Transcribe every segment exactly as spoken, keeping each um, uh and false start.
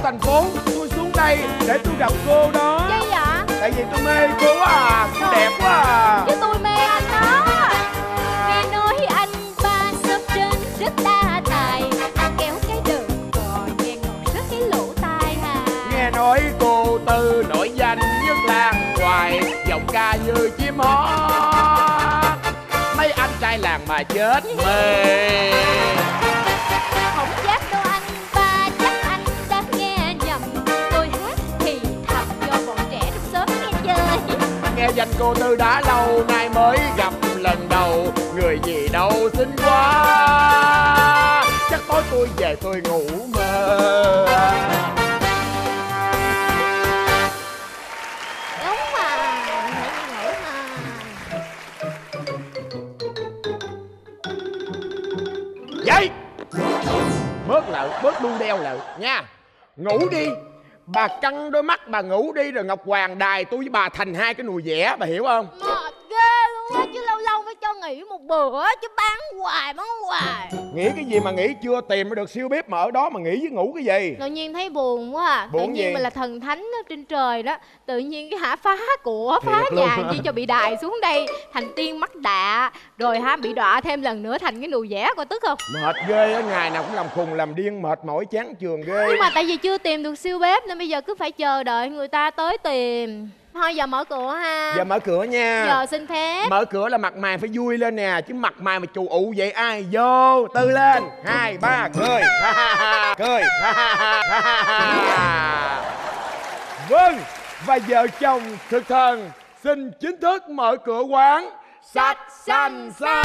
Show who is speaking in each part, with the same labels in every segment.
Speaker 1: thành phố, tôi xuống đây để tôi gặp cô đó.
Speaker 2: Vậy ạ?
Speaker 1: Tại vì tôi mê cô quá à, cô đẹp quá à.
Speaker 2: Chứ tôi mê anh đó. Nghe nói anh ba sớm trên rất đa tài, anh kéo cái đờn cò nghe ngọt rất cái lỗ tai à.
Speaker 1: Nghe nói cô Tư nổi danh nhất làng hoài, giọng ca như chim hót, mấy anh trai làng mà chết mê.
Speaker 2: Không chắc đâu anh ba, chắc anh đang nghe nhầm. Tôi hát thì thầm cho bọn trẻ trong xóm nghe chơi.
Speaker 1: Nghe danh cô Tư đã lâu nay mới gặp lần đầu, người gì đâu xinh quá, chắc tối tôi về tôi ngủ mơ.
Speaker 2: Đúng mà, phải ngủ mà.
Speaker 1: Vậy bớt lợ, bớt đu đeo lợ nha. Ngủ đi, bà căng đôi mắt bà ngủ đi, rồi Ngọc Hoàng đài tôi với bà thành hai cái nùi vẽ, bà hiểu không?
Speaker 2: Mệt ghê luôn á, chứ lâu lâu phải cho nghỉ một bữa, chứ bán hoài bán hoài.
Speaker 1: Nghĩ cái gì mà nghĩ, chưa tìm được siêu bếp mà ở đó mà nghĩ với ngủ cái gì?
Speaker 2: Tự nhiên thấy buồn quá à.
Speaker 1: Buồn
Speaker 2: Tự nhiên
Speaker 1: gì?
Speaker 2: mình là thần thánh ở trên trời đó, tự nhiên cái hả phá của phá
Speaker 1: Thiệt
Speaker 2: nhà
Speaker 1: luôn.
Speaker 2: chi cho bị đài xuống đây thành tiên mắt đạ, rồi hả bị đọa thêm lần nữa thành cái nùi vẽ, coi tức không?
Speaker 1: Mệt ghê á, ngày nào cũng làm khùng làm điên, mệt mỏi chán trường ghê.
Speaker 2: Nhưng mà tại vì chưa tìm được siêu bếp nên bây giờ cứ phải chờ đợi người ta tới tìm. Thôi giờ mở cửa ha.
Speaker 1: Giờ mở cửa nha.
Speaker 2: Giờ xin phép.
Speaker 1: Mở cửa là mặt mày phải vui lên nè, chứ mặt mày mà chù ụ vậy ai vô. Tư lên, hai ba cười, ha ha ha, cười, ha ha ha, ha ha ha. Vâng, và vợ chồng thực thần xin chính thức mở cửa quán Sạch Xanh Xanh.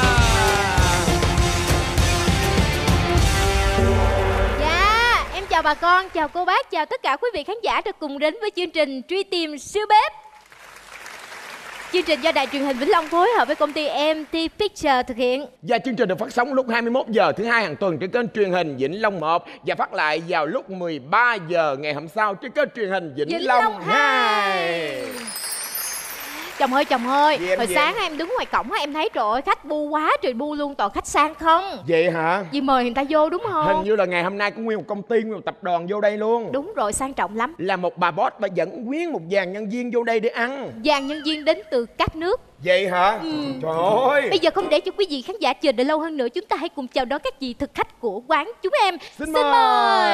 Speaker 2: Dạ, em chào bà con, chào cô bác, chào tất cả quý vị khán giả được cùng đến với chương trình Truy Tìm Siêu Bếp. Chương trình do Đài Truyền hình Vĩnh Long phối hợp với công ty em tê Picture thực hiện.
Speaker 1: Và chương trình được phát sóng lúc hai mươi mốt giờ thứ hai hàng tuần trên kênh truyền hình Vĩnh Long một và phát lại vào lúc mười ba giờ ngày hôm sau trên kênh truyền hình Vĩnh,
Speaker 2: Vĩnh
Speaker 1: Long,
Speaker 2: Long
Speaker 1: hai.
Speaker 2: Chồng ơi chồng ơi,
Speaker 1: Gì em,
Speaker 2: hồi
Speaker 1: gì
Speaker 2: sáng
Speaker 1: em?
Speaker 2: em đứng ngoài cổng em thấy trời ơi khách bu quá trời bu luôn, toàn khách sang không.
Speaker 1: Vậy hả?
Speaker 2: Vì mời người ta vô đúng không?
Speaker 1: Hình như là ngày hôm nay có nguyên một công ty, nguyên một tập đoàn vô đây luôn.
Speaker 2: Đúng rồi, sang trọng lắm.
Speaker 1: Là một bà boss, bà dẫn nguyên một dàn nhân viên vô đây để ăn.
Speaker 2: Dàn nhân viên đến từ các nước.
Speaker 1: Vậy hả?
Speaker 2: Ừ.
Speaker 1: Trời ơi.
Speaker 2: Bây giờ không để cho quý vị khán giả chờ đợi lâu hơn nữa, chúng ta hãy cùng chào đón các vị thực khách của quán chúng em.
Speaker 1: Xin,
Speaker 2: Xin
Speaker 1: mời,
Speaker 2: mời.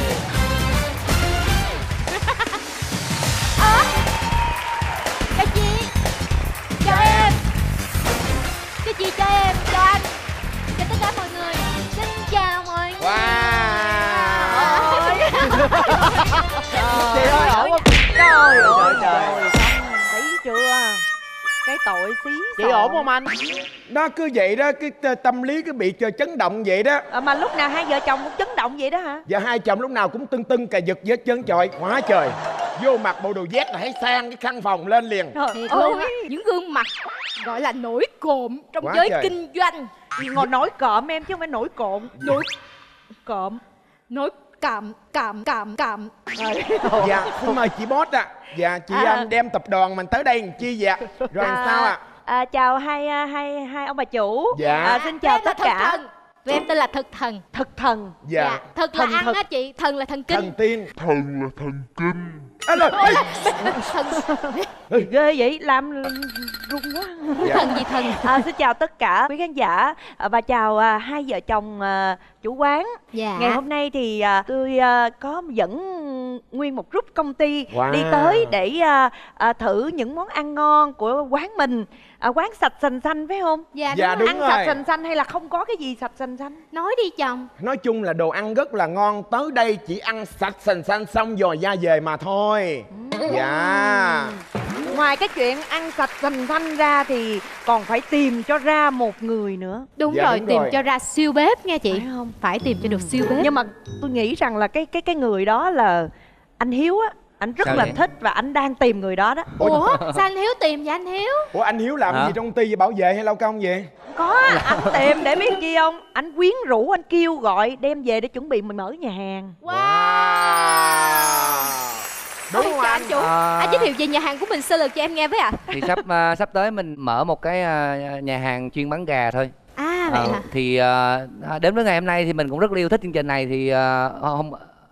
Speaker 2: Ờ, Các chị, chào em. Các chị chào em, chào anh, chào tất cả mọi người. Xin chào mọi người.
Speaker 1: Wow.
Speaker 3: Chị ơi ổn không? Trời ơi trời, thấy chưa? Cái tội xí
Speaker 4: Chị ổn không anh?
Speaker 1: Nó cứ vậy đó, cái t- tâm lý cứ bị chờ chấn động vậy đó.
Speaker 3: à, Mà lúc nào hai vợ chồng cũng chấn động vậy đó hả?
Speaker 1: Và hai chồng lúc nào cũng tưng tưng cà giật vết chân trời. Quá trời. Vô mặt bộ đồ vest là thấy sang cái căn phòng lên liền.
Speaker 3: Trời
Speaker 2: Thiệt
Speaker 3: ơi,
Speaker 2: luôn á, những gương mặt gọi là nổi cộm trong
Speaker 1: Quá
Speaker 2: giới
Speaker 1: trời.
Speaker 2: kinh doanh.
Speaker 3: ngồi nổi cộm em chứ không phải nổi cộm.
Speaker 2: Nổi
Speaker 3: Cộm.
Speaker 2: nổi cảm cảm cảm cảm.
Speaker 1: Dạ, xin mời chị boss ạ. Dạ, chị
Speaker 3: À.
Speaker 1: à, đem tập đoàn mình tới đây làm chi vậy ạ? Rồi làm sao ạ?
Speaker 3: À, chào hai hai hai ông bà chủ.
Speaker 1: Dạ.
Speaker 3: À, xin chào
Speaker 2: Em là
Speaker 3: tất
Speaker 2: thực
Speaker 3: cả.
Speaker 2: thần. Tụi em tên là thực thần.
Speaker 3: Thực thần.
Speaker 1: Dạ.
Speaker 2: Thực là
Speaker 3: Thần
Speaker 2: ăn
Speaker 3: thực.
Speaker 2: á chị, thần là thần kinh.
Speaker 1: Thần tiên.
Speaker 5: Thần là thần kinh.
Speaker 1: À, rồi.
Speaker 2: Ôi là thần
Speaker 3: Ghê vậy, làm run quá.
Speaker 1: Dạ.
Speaker 2: thần gì thần.
Speaker 3: À, xin chào tất cả quý khán giả à, và chào à, hai vợ chồng à, chủ quán.
Speaker 2: Dạ.
Speaker 3: Ngày hôm nay thì à, tôi à, có dẫn nguyên một group công ty
Speaker 1: Wow.
Speaker 3: đi tới để à, à, thử những món ăn ngon của quán mình. À, quán Sạch Sành Xanh phải không?
Speaker 2: Dạ,
Speaker 1: Dạ,
Speaker 2: đúng,
Speaker 1: đúng
Speaker 2: rồi.
Speaker 3: Ăn
Speaker 1: rồi.
Speaker 3: sạch sành xanh hay là không có cái gì sạch sành xanh?
Speaker 2: Nói đi chồng.
Speaker 1: Nói chung là đồ ăn rất là ngon. Tới đây chỉ ăn sạch sành xanh xong rồi ra về mà thôi. Dạ.
Speaker 3: Ngoài cái chuyện ăn sạch sành xanh ra thì còn phải tìm cho ra một người nữa.
Speaker 2: Đúng
Speaker 1: Dạ,
Speaker 2: rồi,
Speaker 1: đúng
Speaker 2: tìm
Speaker 1: rồi.
Speaker 2: cho ra siêu bếp nha chị.
Speaker 3: Phải không?
Speaker 2: Phải tìm cho được siêu bếp.
Speaker 3: Nhưng mà tôi nghĩ rằng là cái cái cái người đó là anh Hiếu á, anh rất
Speaker 4: Sao
Speaker 3: là
Speaker 4: vậy?
Speaker 3: thích và anh đang tìm người đó đó.
Speaker 2: Ủa, sao anh Hiếu tìm vậy anh Hiếu?
Speaker 1: Ủa anh Hiếu làm
Speaker 4: Hả?
Speaker 1: gì trong công ty vậy, bảo vệ hay lao công vậy?
Speaker 3: Có, anh tìm để biết chi không? Anh quyến rũ, anh kêu gọi đem về để chuẩn bị mình mở nhà hàng.
Speaker 2: Wow.
Speaker 1: Đúng
Speaker 2: Ôi,
Speaker 1: không
Speaker 2: chào
Speaker 1: anh?
Speaker 2: anh chủ.
Speaker 4: À.
Speaker 2: Anh giới thiệu về nhà hàng của mình sơ lược cho em nghe với ạ.
Speaker 4: Thì sắp à, sắp tới mình mở một cái à, nhà hàng chuyên bán gà thôi.
Speaker 2: À vậy
Speaker 4: Ờ,
Speaker 2: hả?
Speaker 4: thì à, đến với ngày hôm nay thì mình cũng rất là yêu thích chương trình này thì à, hôm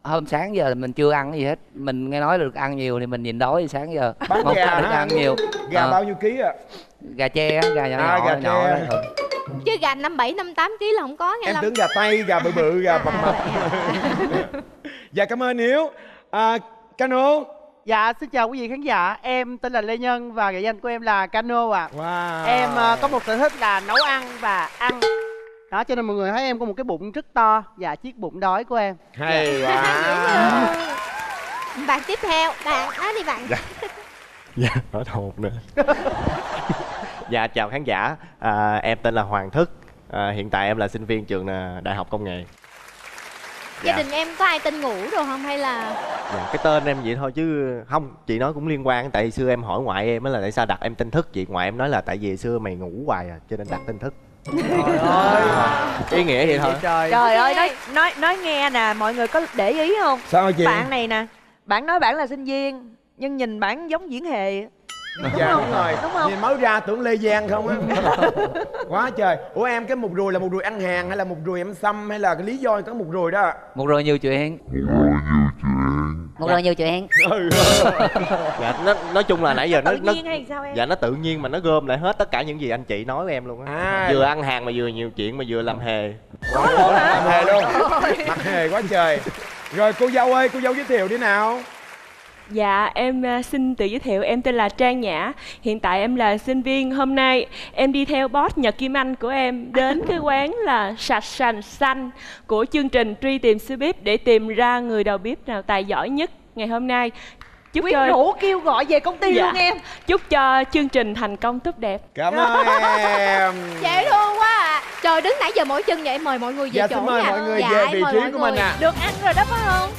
Speaker 4: hôm sáng giờ mình chưa ăn cái gì hết. Mình nghe nói được ăn nhiều thì mình nhịn đói sáng giờ.
Speaker 1: Bán
Speaker 4: Không
Speaker 1: gà
Speaker 4: có được
Speaker 1: hả?
Speaker 4: ăn nhiều.
Speaker 1: Gà
Speaker 4: Ờ,
Speaker 1: bao nhiêu ký ạ?
Speaker 4: Gà tre á, gà nhỏ
Speaker 1: À,
Speaker 4: nhỏ
Speaker 1: gà
Speaker 4: nhỏ
Speaker 1: tre.
Speaker 4: đó. Ừ.
Speaker 2: Chứ gà năm bảy năm tám ký là không có nghe
Speaker 1: Em
Speaker 2: Lâm.
Speaker 1: tưởng gà tây, gà bự bự, gà mập mập. Dạ cảm ơn Hiếu. À, Cano.
Speaker 6: Dạ, xin chào quý vị khán giả. Em tên là Lê Nhân và nghệ danh của em là Cano ạ.
Speaker 1: Wow.
Speaker 6: Em ờ, có một sở thích là nấu ăn và ăn. Đó, cho nên mọi người thấy em có một cái bụng rất to và chiếc bụng đói của em.
Speaker 1: Hay quá.
Speaker 2: Bạn tiếp theo, bạn nói đi bạn.
Speaker 7: Dạ, nói thột nữa. Dạ, chào khán giả. À, em tên là Hoàng Thức. À, hiện tại em là sinh viên trường à, Đại học Công nghệ.
Speaker 2: Gia
Speaker 7: Dạ.
Speaker 2: đình em có ai tên Ngũ rồi không hay là?
Speaker 7: Dạ, cái tên em vậy thôi chứ không, chị nói cũng liên quan. Tại xưa em hỏi ngoại em á là tại sao đặt em tên Thức, chị ngoại em nói là tại vì xưa mày ngủ hoài à cho nên đặt tên Thức.
Speaker 6: Trời ơi.
Speaker 7: Ý nghĩa vậy thôi.
Speaker 6: Trời.
Speaker 3: Trời ơi, nói nói nói nghe nè, mọi người có để ý không?
Speaker 1: Sao chị?
Speaker 3: Bạn này nè, bạn nói bạn là sinh viên nhưng nhìn bạn giống diễn hề.
Speaker 1: Dạ đúng rồi.
Speaker 3: Đúng không?
Speaker 1: Nhìn mới ra tưởng Lê Giang không á. Quá trời. Ủa em cái mục ruồi là mục ruồi ăn hàng hay là mục ruồi em xăm hay là cái lý do có mục ruồi đó?
Speaker 4: Một rồi nhiều chuyện.
Speaker 8: Một rồi nhiều chuyện.
Speaker 1: Ừ.
Speaker 7: Dạ, nó, nói chung là nãy giờ nó,
Speaker 3: Tự
Speaker 7: nó
Speaker 3: nhiên hay sao em?
Speaker 7: dạ nó tự nhiên mà nó gom lại hết tất cả những gì anh chị nói với em luôn á.
Speaker 1: À.
Speaker 7: Vừa ăn hàng mà vừa nhiều chuyện mà vừa làm hề.
Speaker 1: Ủa, làm hề luôn. Mặt hề quá trời. Rồi cô dâu ơi, cô dâu giới thiệu đi nào.
Speaker 9: Dạ, em à, xin tự giới thiệu, em tên là Trang Nhã. Hiện tại em là sinh viên. Hôm nay em đi theo boss Nhật Kim Anh của em đến cái quán là Sạch Sành Xanh của chương trình Truy Tìm Siêu Bếp để tìm ra người đầu bếp nào tài giỏi nhất ngày hôm nay. Chúc
Speaker 3: Quyến
Speaker 9: cho
Speaker 3: rũ kêu gọi về công ty
Speaker 9: Dạ.
Speaker 3: luôn em.
Speaker 9: chúc cho chương trình thành công tốt đẹp.
Speaker 1: Cảm ơn em.
Speaker 2: Dễ thương quá à. Trời, đứng nãy giờ mỗi chân vậy, mời mọi người về
Speaker 1: Dạ
Speaker 2: chỗ
Speaker 1: xin mời
Speaker 2: nha.
Speaker 1: mọi người
Speaker 2: Dạ,
Speaker 1: về
Speaker 2: em
Speaker 1: vị
Speaker 2: mời
Speaker 1: trí
Speaker 2: mọi
Speaker 1: của
Speaker 2: người.
Speaker 1: mình ạ.
Speaker 3: Được ăn rồi đó phải không?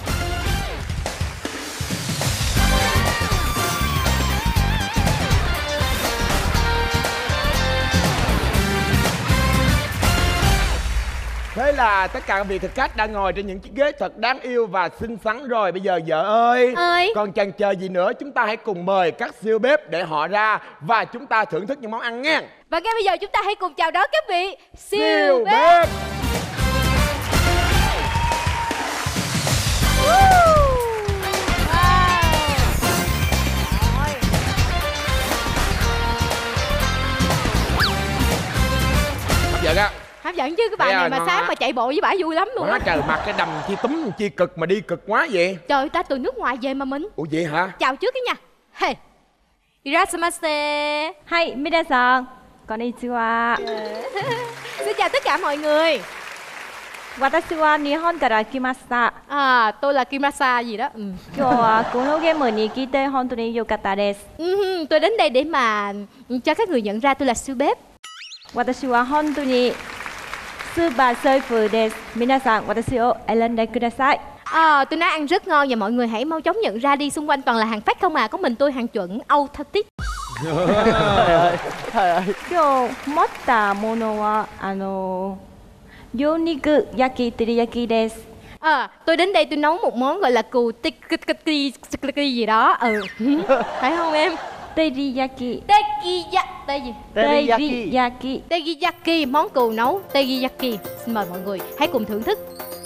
Speaker 1: Thế là tất cả các vị thực khách đang ngồi trên những chiếc ghế thật đáng yêu và xinh xắn rồi. Bây giờ vợ ơi,
Speaker 2: Ơi.
Speaker 1: còn chần chờ gì nữa, chúng ta hãy cùng mời các siêu bếp để họ ra và chúng ta thưởng thức những món ăn nha.
Speaker 2: Và ngay bây giờ chúng ta hãy cùng chào đón các vị siêu,
Speaker 1: Siêu
Speaker 2: bếp.
Speaker 1: bếp. Hấp dẫn á.
Speaker 2: Hấp dẫn chứ, cái bà
Speaker 1: Thấy
Speaker 2: này
Speaker 1: rồi,
Speaker 2: mà
Speaker 1: ngon
Speaker 2: sáng
Speaker 1: á.
Speaker 2: mà chạy bộ với bả vui lắm luôn
Speaker 1: Quá
Speaker 2: á.
Speaker 1: trời mặt cái đầm chi túm chi cực mà đi cực quá vậy.
Speaker 2: Trời, ta từ nước ngoài về mà mình.
Speaker 1: Ủa vậy hả?
Speaker 2: Chào trước cái nha. Hey. Irasmase.
Speaker 9: Hi, minasan. Konnichiwa.
Speaker 2: Xin chào tất cả mọi người.
Speaker 9: Watashi wa Nihon kara kimashita.
Speaker 2: À, tôi là Kimasa gì đó. Ừ.
Speaker 9: 今日はこのゲームに来て本当に良かったです。
Speaker 2: Ừ, tôi đến đây để mà cho các người nhận ra tôi là siêu bếp.
Speaker 9: 私は本当にスーパーセーフです。皆さん、私を選んでください。
Speaker 2: À, tôi nói ăn rất ngon và mọi người hãy mau chóng nhận ra đi, xung quanh toàn là hàng fake không à, có mình tôi hàng chuẩn authentic.
Speaker 9: 今日持ったものはあの牛肉焼き照り焼きです。
Speaker 2: À, tôi đến đây tôi nấu một món gọi là cù tiki gì đó. Ừ. Phải không em?
Speaker 9: 照り焼き。
Speaker 2: Tekiya, tên gì?
Speaker 9: 照り
Speaker 6: Teriyaki.
Speaker 9: 焼き。
Speaker 2: Teriyaki, món cừu nấu teriyaki. Xin mời mọi người hãy cùng thưởng thức.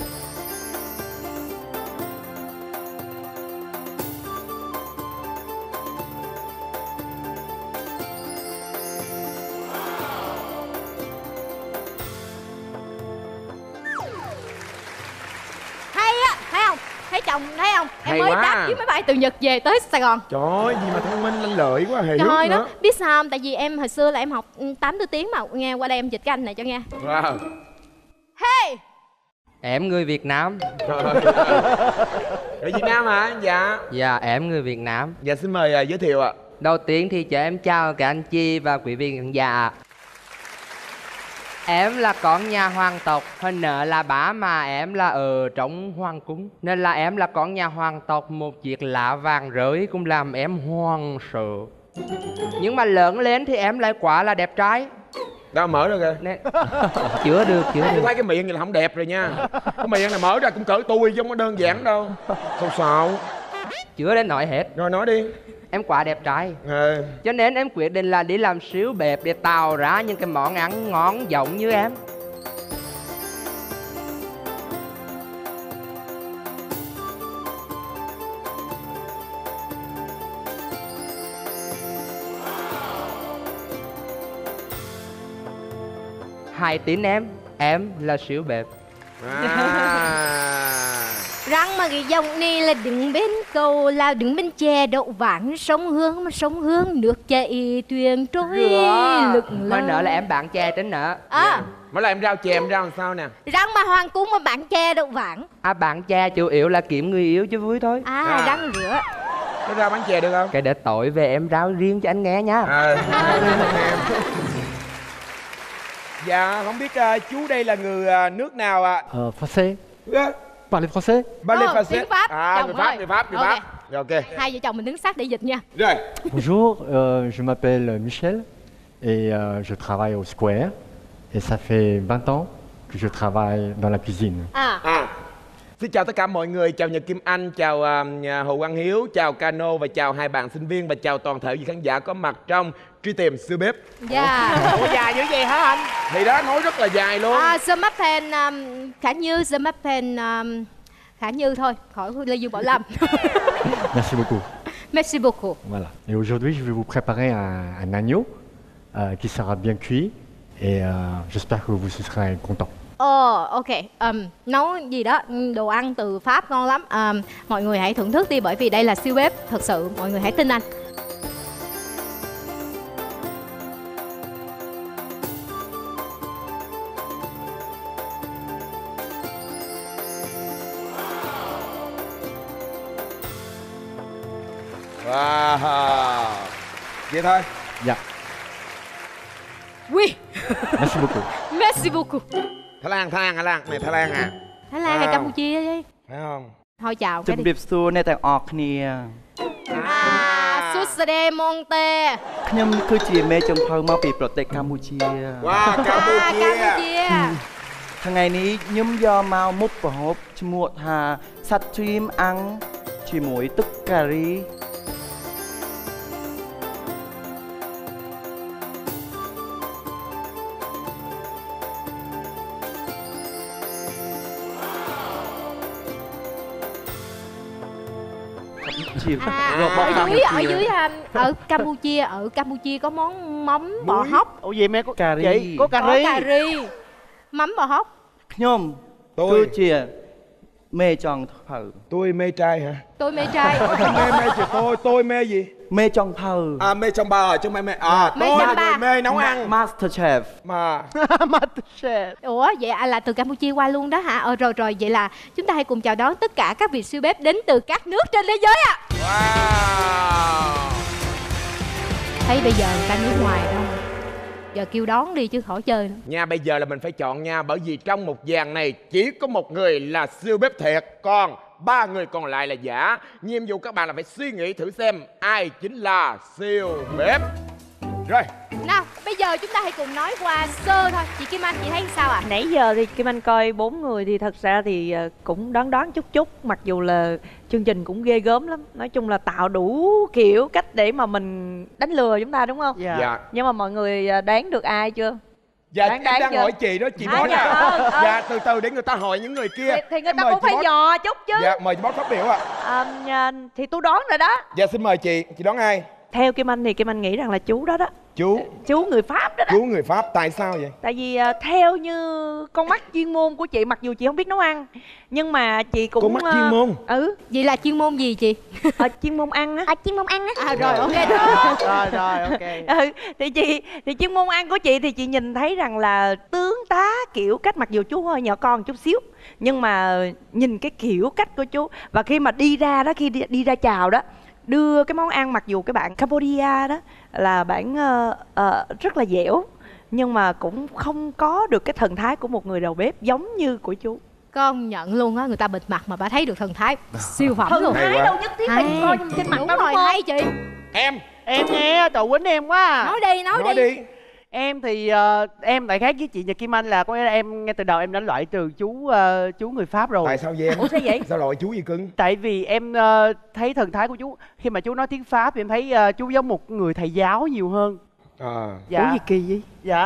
Speaker 2: Hay á, thấy không? Thấy chồng thấy không? Em
Speaker 1: Hay
Speaker 2: mới
Speaker 1: quá.
Speaker 2: đáp với máy bay từ Nhật về tới Sài Gòn.
Speaker 1: Trời ơi, gì mà thông minh lanh lợi quá, hiểu
Speaker 2: Trời
Speaker 1: nữa.
Speaker 2: đó, biết sao không? Tại vì em hồi xưa là em học ừ, tám thứ tiếng mà nghe qua đây em dịch cái anh này cho nghe.
Speaker 1: Wow.
Speaker 2: Hey!
Speaker 10: Em người Việt Nam.
Speaker 1: Trời ơi. Ở Việt Nam hả? Dạ.
Speaker 10: Dạ em người Việt Nam.
Speaker 1: Dạ xin mời à, giới thiệu ạ.
Speaker 10: Đầu tiên thì cho em chào các anh chị và quý vị khán giả. Em là con nhà hoàng tộc, hơn nữa là bá mà em là ở trong hoàng cung. Nên là em là con nhà hoàng tộc, một chiếc lá vàng rơi cũng làm em hoang sợ. Nhưng mà lớn lên thì em lại quá là đẹp trai.
Speaker 1: Đâu mở ra kìa.
Speaker 10: Nên... Chưa được, chưa
Speaker 1: Tôi
Speaker 10: được.
Speaker 1: thấy cái miệng này là không đẹp rồi nha. Cái miệng này mở ra cũng cỡ tôi chứ không có đơn giản đâu. Sao sao?
Speaker 10: Chưa đến nói hết.
Speaker 1: Rồi nói đi.
Speaker 10: Em quá đẹp trai.
Speaker 1: Ừ.
Speaker 10: Cho nên em quyết định là đi làm siêu bếp để tạo ra những cái món ăn ngon giống như em. Hãy tin em, em là siêu bếp.
Speaker 1: À.
Speaker 2: Răng mà cái dòng này là đứng bên cầu, là đứng bên chè đậu vàng sông Hương, mà sông Hương nước chảy thuyền trôi lực
Speaker 10: Hồi
Speaker 2: lờ.
Speaker 10: nợ là em bạn chè tính nợ.
Speaker 2: À,
Speaker 1: Mới là em rau chè em rau làm sao nè?
Speaker 2: răng mà hoàng cung mà bạn chè đậu vàng.
Speaker 10: À bạn chè chủ yếu là kiếm người yêu chứ vui thôi.
Speaker 2: À,
Speaker 1: À.
Speaker 2: răng rửa.
Speaker 1: Nó ra bán chè được không?
Speaker 10: Cái để tội về em ráo riêng cho anh nghe nha.
Speaker 1: À, em. Dạ không biết uh, chú đây là người uh, nước nào ạ?
Speaker 11: Euh, français.
Speaker 1: À?
Speaker 11: Parlez français.
Speaker 1: Ba lê
Speaker 2: Ờ,
Speaker 1: Pháp
Speaker 2: tiếng Pháp.
Speaker 1: À,
Speaker 2: Chồng
Speaker 1: người Pháp,
Speaker 2: ơi.
Speaker 1: người Pháp, người
Speaker 2: Ok.
Speaker 1: Pháp. Rồi, ok.
Speaker 2: Hai vợ chồng mình đứng sát để dịch nha.
Speaker 1: Rồi.
Speaker 11: Bonjour, euh, je m'appelle Michel et euh, je travaille au Square. Et ça fait vingt ans que je travaille dans la cuisine.
Speaker 2: À,
Speaker 1: À. Xin chào tất cả mọi người, chào Nhật Kim Anh, chào uh, Hồ Quang Hiếu, chào Cano và chào hai bạn sinh viên và chào toàn thể vị khán giả có mặt trong Truy Tìm Siêu Bếp.
Speaker 2: dạ.
Speaker 6: Ủa dài dữ vậy hả anh?
Speaker 1: Thì đó nói rất là dài luôn.
Speaker 2: À, Smappen, um, Khả Như, Smappen, um, Khả Như thôi, khỏi Lê Dương Bảo Lâm.
Speaker 11: Merci beaucoup.
Speaker 2: Merci beaucoup.
Speaker 11: Voilà. Et aujourd'hui, je vais vous préparer un, un agneau euh, qui sera bien cuit. Et euh, j'espère que vous serez contents.
Speaker 2: Ồ, ok. Um, nấu gì đó, đồ ăn từ Pháp ngon lắm. Um, mọi người hãy thưởng thức đi bởi vì đây là siêu bếp. Thật sự, mọi người hãy tin anh.
Speaker 1: Wow. Vậy thôi.
Speaker 11: Dạ.
Speaker 2: Oui.
Speaker 11: Merci beaucoup.
Speaker 2: Merci beaucoup.
Speaker 1: Thái Lan, Thái Lan, Thái Lan, này Thái Lan à?
Speaker 2: Thái Lan hay
Speaker 1: Wow.
Speaker 2: Campuchia vậy?
Speaker 1: Phải không?
Speaker 2: Thôi chào
Speaker 12: ជ
Speaker 2: cái
Speaker 12: ម្
Speaker 2: đi.
Speaker 12: រាបសួរអ្នកទាំងអស់គ្នា
Speaker 2: À, Susade Monte.
Speaker 12: ខ្ញុំគឺជាមេចំភៅមកពីប្រទេសកម្ពុជា
Speaker 1: Wow,
Speaker 2: À,
Speaker 1: Campuchia.
Speaker 2: Campuchia.
Speaker 12: ថ្ងៃនេះខ្ញុំយកមកមុខប្រហូបឈ្មោះថាសាច់ជ្រៀមអាំងជាមួយទឹកការី chiều
Speaker 2: À,
Speaker 12: rồi bò
Speaker 2: ở dưới ở
Speaker 12: Campuchia.
Speaker 2: dưới um, ở Campuchia ở Campuchia có món mắm bò
Speaker 12: Muối.
Speaker 2: hóc.
Speaker 6: Ủa gì mẹ có
Speaker 12: Cà ri.
Speaker 6: chị có cà
Speaker 2: Có
Speaker 6: ri.
Speaker 2: cà ri, mắm bò hóc.
Speaker 12: ខ្ញុំ
Speaker 1: Tôi.
Speaker 12: គឺជាមេចង់ភៅ
Speaker 1: Tôi mê trai hả?
Speaker 2: Tôi mê trai.
Speaker 1: Mê mê chị tôi, tôi mê gì?
Speaker 12: មេចង់ភៅ
Speaker 1: À mê trong bar chứ không phải mê. À
Speaker 2: Mê
Speaker 1: tôi
Speaker 2: trong
Speaker 1: là người
Speaker 2: bar.
Speaker 1: mê nấu ăn.
Speaker 12: Master Chef
Speaker 1: Mà
Speaker 6: Masterchef.
Speaker 2: Ủa vậy à, là từ Campuchia qua luôn đó hả? Ờ rồi rồi vậy là chúng ta hãy cùng chào đón tất cả các vị siêu bếp đến từ các nước trên thế giới ạ.
Speaker 1: wow.
Speaker 2: Thấy bây giờ người ta nước ngoài đâu. Giờ kêu đón đi chứ khỏi chơi nữa.
Speaker 1: Nha bây giờ là mình phải chọn nha, bởi vì trong một dàn này chỉ có một người là siêu bếp thiệt, còn ba người còn lại là giả. Nhiệm vụ các bạn là phải suy nghĩ thử xem ai chính là siêu bếp. Rồi.
Speaker 2: Nào, bây giờ chúng ta hãy cùng nói qua sơ thôi. Chị Kim Anh, chị thấy sao ạ?
Speaker 3: Nãy giờ thì Kim Anh coi bốn người thì thật ra thì ờ, cũng đoán đoán chút chút. Mặc dù là chương trình cũng ghê gớm lắm. Nói chung là tạo đủ kiểu cách để mà mình đánh lừa chúng ta đúng không?
Speaker 6: Dạ.
Speaker 1: Dạ.
Speaker 3: Nhưng mà mọi người ờ, đoán được ai chưa?
Speaker 1: Dạ
Speaker 3: Đáng
Speaker 1: em
Speaker 3: đáng
Speaker 1: đang
Speaker 3: chưa?
Speaker 1: hỏi chị đó, chị
Speaker 3: À,
Speaker 1: nói
Speaker 3: dạ,
Speaker 1: nè.
Speaker 3: ờ, ờ.
Speaker 1: Dạ từ từ để người ta hỏi những người kia.
Speaker 3: Thì, thì người
Speaker 1: Em
Speaker 3: ta
Speaker 1: mời
Speaker 3: cũng
Speaker 1: chị
Speaker 3: phải
Speaker 1: Boss.
Speaker 3: dò chút chứ.
Speaker 1: Dạ mời chị Boss phát biểu ạ.
Speaker 3: À, nhà- thì tôi đoán rồi đó.
Speaker 1: Dạ xin mời chị, chị đoán ai?
Speaker 3: Theo Kim Anh thì Kim Anh nghĩ rằng là chú đó đó.
Speaker 1: Chú.
Speaker 3: Chú người Pháp đó đó.
Speaker 1: Chú người Pháp, tại sao vậy?
Speaker 3: Tại vì à, theo như con mắt chuyên môn của chị, mặc dù chị không biết nấu ăn, nhưng mà chị cũng
Speaker 1: Con mắt
Speaker 3: à,
Speaker 1: chuyên môn.
Speaker 3: Ừ.
Speaker 2: Vậy là chuyên môn gì chị?
Speaker 3: À, chuyên môn ăn á.
Speaker 2: À, chuyên môn ăn á. À rồi, ok đó.
Speaker 6: Rồi rồi ok.
Speaker 3: Ừ, thì chị thì chuyên môn ăn của chị thì chị nhìn thấy rằng là tướng tá kiểu cách, mặc dù chú hơi nhỏ con chút xíu, nhưng mà nhìn cái kiểu cách của chú, và khi mà đi ra đó, khi đi, đi ra chào đó, đưa cái món ăn, mặc dù cái bạn Cambodia đó là bạn uh, uh, rất là dẻo, nhưng mà cũng không có được cái thần thái của một người đầu bếp giống như của chú.
Speaker 2: Con nhận luôn á, người ta bịt mặt mà bà thấy được thần thái siêu phẩm
Speaker 3: Thần
Speaker 2: luôn.
Speaker 3: thái đâu nhất thiết phải
Speaker 2: Hay.
Speaker 3: coi trên mặt
Speaker 2: Đúng
Speaker 3: đâu,
Speaker 2: rồi,
Speaker 3: đúng không?
Speaker 2: hay chị.
Speaker 1: Em.
Speaker 6: Em nghe trời quýnh em quá à.
Speaker 2: Nói đi, nói,
Speaker 1: Nói
Speaker 2: đi.
Speaker 1: đi.
Speaker 6: Em thì ờ, em lại khác với chị Nhật Kim Anh, là có nghĩa là em ngay từ đầu em đã loại trừ chú ờ, chú người Pháp rồi.
Speaker 1: Tại sao vậy em?
Speaker 3: Ủa sao vậy?
Speaker 1: Sao loại chú gì cưng?
Speaker 6: Tại vì em ờ, thấy thần thái của chú khi mà chú nói tiếng Pháp thì em thấy ờ, chú giống một người thầy giáo nhiều hơn.
Speaker 1: À.
Speaker 6: Dạ.
Speaker 12: Ủa gì kỳ vậy?
Speaker 6: Dạ.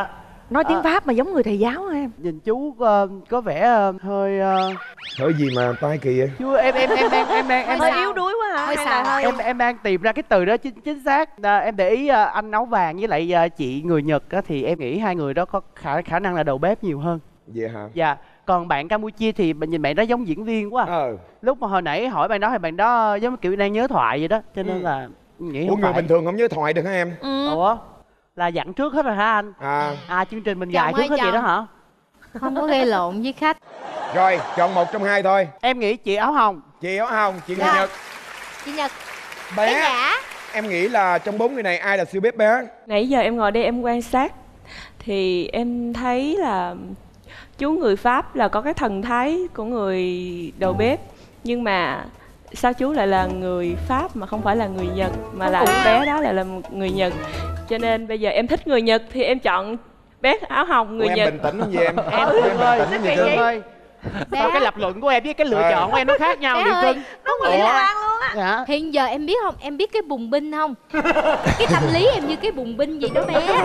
Speaker 3: Nói tiếng
Speaker 6: À.
Speaker 3: Pháp mà giống người thầy giáo hả em?
Speaker 6: Nhìn chú ờ, có vẻ ờ, hơi ờ,
Speaker 1: Hơi gì mà tai kỳ vậy?
Speaker 6: chú em em em đang em đang em
Speaker 3: Hơi
Speaker 6: đang
Speaker 3: yếu đuối quá hả?
Speaker 2: Hơi
Speaker 3: Hay là
Speaker 2: xạo.
Speaker 3: hơi...
Speaker 6: em em đang tìm ra cái từ đó chính chính xác. À, em để ý ờ, anh áo vàng với lại ờ, chị người Nhật á, thì em nghĩ hai người đó có khả khả năng là đầu bếp nhiều hơn.
Speaker 1: Vậy hả?
Speaker 6: Dạ. Còn bạn Campuchia thì mình nhìn bạn đó giống diễn viên quá.
Speaker 1: Ờ.
Speaker 6: Lúc mà hồi nãy hỏi bạn đó thì bạn đó giống kiểu đang nhớ thoại vậy đó, cho nên
Speaker 1: Ừ.
Speaker 6: là nghĩ
Speaker 1: Ủa
Speaker 6: không
Speaker 1: người
Speaker 6: phải.
Speaker 1: bình thường không nhớ thoại được hả em?
Speaker 3: Ừ.
Speaker 6: Ủa là dặn trước hết rồi hả anh?
Speaker 1: À.
Speaker 6: À chương trình mình
Speaker 2: Chồng
Speaker 6: dài
Speaker 2: ơi,
Speaker 6: trước hết vậy
Speaker 2: chồng.
Speaker 6: đó hả?
Speaker 2: Không có gây lộn với khách.
Speaker 1: Rồi, chọn một trong hai thôi.
Speaker 6: Em nghĩ chị áo hồng.
Speaker 1: Chị áo hồng, chị người
Speaker 2: Dạ.
Speaker 1: Nhật.
Speaker 2: Chị Nhật.
Speaker 1: Bé,
Speaker 2: Bé Nhã.
Speaker 1: em nghĩ là trong bốn người này ai là siêu bếp bé?
Speaker 9: Nãy giờ em ngồi đây em quan sát thì em thấy là chú người Pháp là có cái thần thái của người đầu bếp, nhưng mà sao chú lại là người Pháp mà không phải là người Nhật, mà là bé đó lại là một người Nhật, cho nên bây giờ em thích người Nhật thì em chọn bé áo hồng người
Speaker 1: Ủa, em
Speaker 9: Nhật.
Speaker 1: bình tĩnh không vậy em?
Speaker 6: Em
Speaker 1: Em
Speaker 6: Cưng
Speaker 1: bình
Speaker 6: ơi,
Speaker 1: tĩnh không vậy
Speaker 6: Cưng
Speaker 1: Cưng?
Speaker 6: ơi.
Speaker 2: Bé.
Speaker 6: Sao cái lập luận của em với cái lựa
Speaker 1: Ờ.
Speaker 6: chọn của em nó khác nhau
Speaker 2: Bé
Speaker 6: đi
Speaker 2: ơi,
Speaker 6: Cưng?
Speaker 3: Nó nghĩ là ăn luôn á.
Speaker 6: Dạ.
Speaker 2: Hiện giờ em biết không, em biết cái bùng binh không? Cái tâm lý em như cái bùng binh vậy đó bé.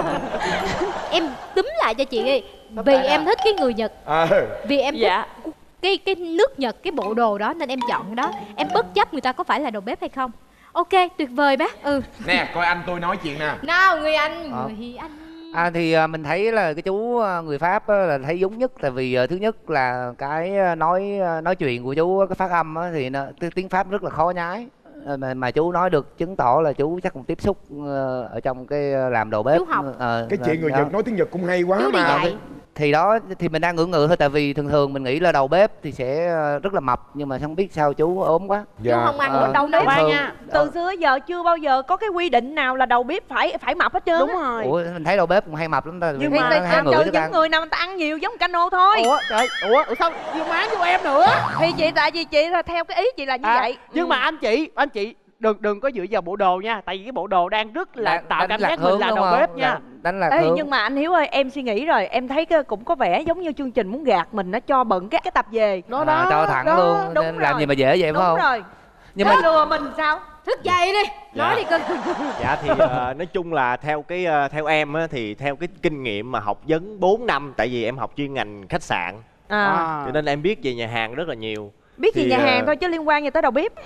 Speaker 2: Em túm lại cho chị đi. Vì em thích cái người Nhật,
Speaker 1: Ờ.
Speaker 2: vì em thích
Speaker 9: Dạ.
Speaker 2: cái cái nước Nhật, cái bộ đồ đó nên em chọn cái đó. Em bất chấp người ta có phải là đầu bếp hay không. Ok, tuyệt vời bác. Ừ.
Speaker 1: Nè, coi anh tôi nói chuyện nè.
Speaker 2: Nào người anh,
Speaker 4: Ờ.
Speaker 2: người anh.
Speaker 4: À thì à, mình thấy là cái chú à, người Pháp á, là thấy giống nhất, tại vì à, thứ nhất là cái à, nói à, nói chuyện của chú á, cái phát âm á, thì nó, tiếng tiếng Pháp rất là khó nhái. À, mà, mà chú nói được chứng tỏ là chú chắc cũng tiếp xúc ờ, ở trong cái à, làm đầu bếp.
Speaker 2: Chú học.
Speaker 4: Ờ,
Speaker 1: Cái chị người
Speaker 4: đó.
Speaker 1: Nhật nói tiếng Nhật cũng hay quá
Speaker 2: Chú đi
Speaker 1: mà.
Speaker 2: dạy.
Speaker 4: Thì đó thì mình đang ngưỡng ngự thôi, tại vì thường thường mình nghĩ là đầu bếp thì sẽ ờ, rất là mập, nhưng mà không biết sao chú ốm quá.
Speaker 2: Chú không ăn
Speaker 4: Ờ,
Speaker 2: được đâu đấy.
Speaker 3: Khoan
Speaker 4: thường-
Speaker 3: nha, từ xưa tới giờ chưa bao giờ có cái quy định nào là đầu bếp phải phải mập hết trơn.
Speaker 6: Đúng
Speaker 3: á.
Speaker 6: rồi.
Speaker 4: Ủa mình thấy đầu bếp cũng hay mập lắm ta.
Speaker 3: Nhưng
Speaker 4: vì
Speaker 3: mà
Speaker 4: nó hai
Speaker 3: trừ
Speaker 4: người thức
Speaker 3: những
Speaker 4: ăn.
Speaker 3: người nào người ta ăn nhiều giống cano thôi.
Speaker 6: Ủa trời, ủa ủa sao vô má vô em nữa?
Speaker 3: Thì chị tại vì chị là theo cái ý chị là như
Speaker 6: À,
Speaker 3: vậy.
Speaker 6: nhưng
Speaker 3: Ừ.
Speaker 6: mà anh chị, anh chị đừng đừng có dựa vào bộ đồ nha, tại vì cái bộ đồ đang rất là
Speaker 4: Đánh-
Speaker 6: tạo
Speaker 4: đánh
Speaker 6: cảm
Speaker 4: lạc
Speaker 6: giác mình
Speaker 4: hướng
Speaker 6: là
Speaker 4: đúng
Speaker 6: đầu
Speaker 4: không?
Speaker 6: bếp nha.
Speaker 4: Là- đánh lạc
Speaker 3: Ê,
Speaker 4: hướng.
Speaker 3: nhưng mà anh Hiếu ơi, em suy nghĩ rồi, em thấy cái cũng có vẻ giống như chương trình muốn gạt mình, nó cho bận cái cái tập về.
Speaker 6: Nó
Speaker 4: À,
Speaker 6: đó.
Speaker 4: cho thẳng
Speaker 3: đó,
Speaker 4: luôn
Speaker 3: đúng
Speaker 4: nên làm
Speaker 3: rồi.
Speaker 4: gì mà dễ vậy phải
Speaker 3: Đúng
Speaker 4: không?
Speaker 3: rồi.
Speaker 4: Nhưng
Speaker 3: Nó
Speaker 4: mà
Speaker 3: lừa mình sao?
Speaker 2: Thức dậy đi. Nói
Speaker 7: Dạ.
Speaker 2: đi cưng.
Speaker 7: Dạ thì ờ, nói chung là theo cái ờ, theo em á, thì theo cái kinh nghiệm mà học vấn bốn năm, tại vì em học chuyên ngành khách sạn,
Speaker 3: À.
Speaker 6: À.
Speaker 7: cho nên em biết về nhà hàng rất là nhiều.
Speaker 3: Biết gì
Speaker 7: Thì,
Speaker 3: nhà
Speaker 7: ờ,
Speaker 3: hàng thôi chứ liên quan gì tới đầu bếp.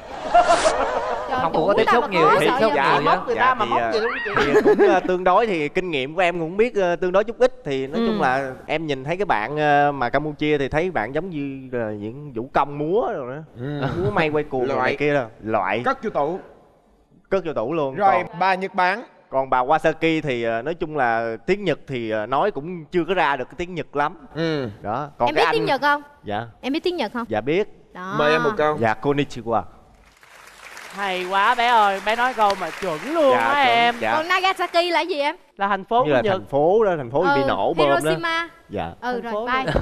Speaker 2: Trời,
Speaker 4: Không
Speaker 2: chủ
Speaker 4: có tiếp
Speaker 2: tao
Speaker 4: xúc
Speaker 2: mà
Speaker 4: nhiều,
Speaker 2: khó
Speaker 4: tiếp
Speaker 2: sợ
Speaker 4: xúc
Speaker 2: vậy
Speaker 4: nhiều
Speaker 2: mà.
Speaker 4: vậy.
Speaker 6: Móc người ta
Speaker 7: Dạ,
Speaker 6: mà
Speaker 7: thì,
Speaker 6: móc
Speaker 7: ờ,
Speaker 6: gì luôn chị.
Speaker 7: thì cũng ờ, tương đối, thì kinh nghiệm của em cũng biết ờ, tương đối chút ít, thì nói
Speaker 3: Ừ.
Speaker 7: chung là em nhìn thấy cái bạn ờ, mà Campuchia thì thấy bạn giống như là những vũ công múa rồi đó,
Speaker 1: Ừ.
Speaker 7: múa may quay cuồng rồi
Speaker 1: Loại.
Speaker 7: này kia đó, loại
Speaker 1: Cất vô tủ.
Speaker 7: cất vô tủ luôn.
Speaker 1: Rồi,
Speaker 7: Còn,
Speaker 1: bà Nhật Bản.
Speaker 7: còn bà Wasaki thì ờ, nói chung là tiếng Nhật thì ờ, nói cũng chưa có ra được cái tiếng Nhật lắm
Speaker 1: Ừ.
Speaker 7: đó. Còn
Speaker 2: Em
Speaker 7: cái
Speaker 2: biết
Speaker 7: anh
Speaker 2: tiếng Nhật không?
Speaker 7: dạ
Speaker 2: Em biết tiếng Nhật không?
Speaker 7: dạ biết.
Speaker 2: Đó.
Speaker 1: Mời em một câu.
Speaker 7: Dạ konnichiwa.
Speaker 6: Hay quá bé ơi, bé nói câu mà chuẩn luôn
Speaker 7: Dạ,
Speaker 6: á
Speaker 7: chuẩn.
Speaker 6: em.
Speaker 7: Dạ.
Speaker 2: Còn Nagasaki là gì em?
Speaker 6: Là thành phố
Speaker 7: Như
Speaker 6: của
Speaker 7: là
Speaker 6: Nhật.
Speaker 7: thành phố đó, thành phố bị nổ bơm đó.
Speaker 2: Hiroshima.
Speaker 7: Dạ.
Speaker 2: Ừ
Speaker 6: Thành phố
Speaker 2: rồi, bye.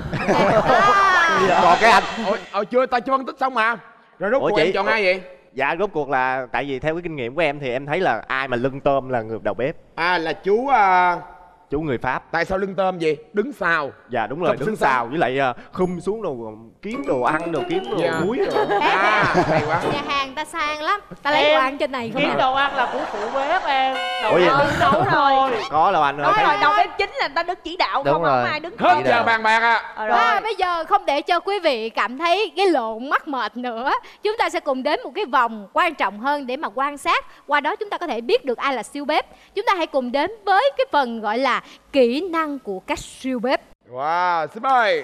Speaker 6: Dạ.
Speaker 2: À.
Speaker 7: Còn cái anh
Speaker 1: Ủa, ủa chưa, ta chưa phân tích xong mà. Rồi rốt
Speaker 7: Ủa
Speaker 1: cuộc
Speaker 7: chị-
Speaker 1: em chọn ai vậy?
Speaker 7: dạ rốt cuộc là tại vì theo cái kinh nghiệm của em thì em thấy là ai mà lưng tôm là người đầu bếp.
Speaker 1: À là chú à,
Speaker 7: Chú người Pháp.
Speaker 1: tại sao lưng tôm gì? Đứng xào.
Speaker 7: Dạ đúng rồi,
Speaker 1: Cầm
Speaker 7: đứng
Speaker 1: xương
Speaker 7: xào với lại uh, khum xuống đồ kiếm đồ ăn, đồ kiếm đồ
Speaker 1: Dạ.
Speaker 7: muối rồi.
Speaker 1: À, hay quá.
Speaker 2: Nhà hàng ta sang lắm. Ta lấy
Speaker 6: Em
Speaker 2: đồ ăn trên này không
Speaker 6: Kiếm
Speaker 2: à.
Speaker 6: đồ ăn là của phụ bếp em. Đầu
Speaker 7: Ủa vậy?
Speaker 6: ăn nấu thôi.
Speaker 7: Có đâu anh ơi.
Speaker 3: Đúng
Speaker 7: thấy-
Speaker 3: rồi, đầu bếp chính là người ta đứng chỉ đạo
Speaker 4: Đúng
Speaker 3: không,
Speaker 4: rồi.
Speaker 3: không ai đứng
Speaker 1: Hết
Speaker 4: Vậy
Speaker 1: giờ
Speaker 4: đó.
Speaker 1: bàn bạc à.
Speaker 3: Ờ,
Speaker 2: Và
Speaker 3: rồi.
Speaker 2: bây giờ không để cho quý vị cảm thấy cái lộn mắc mệt nữa, chúng ta sẽ cùng đến một cái vòng quan trọng hơn để mà quan sát. Qua đó chúng ta có thể biết được ai là siêu bếp. Chúng ta hãy cùng đến với cái phần gọi là kỹ năng của các siêu bếp.
Speaker 1: Wow, xin mời.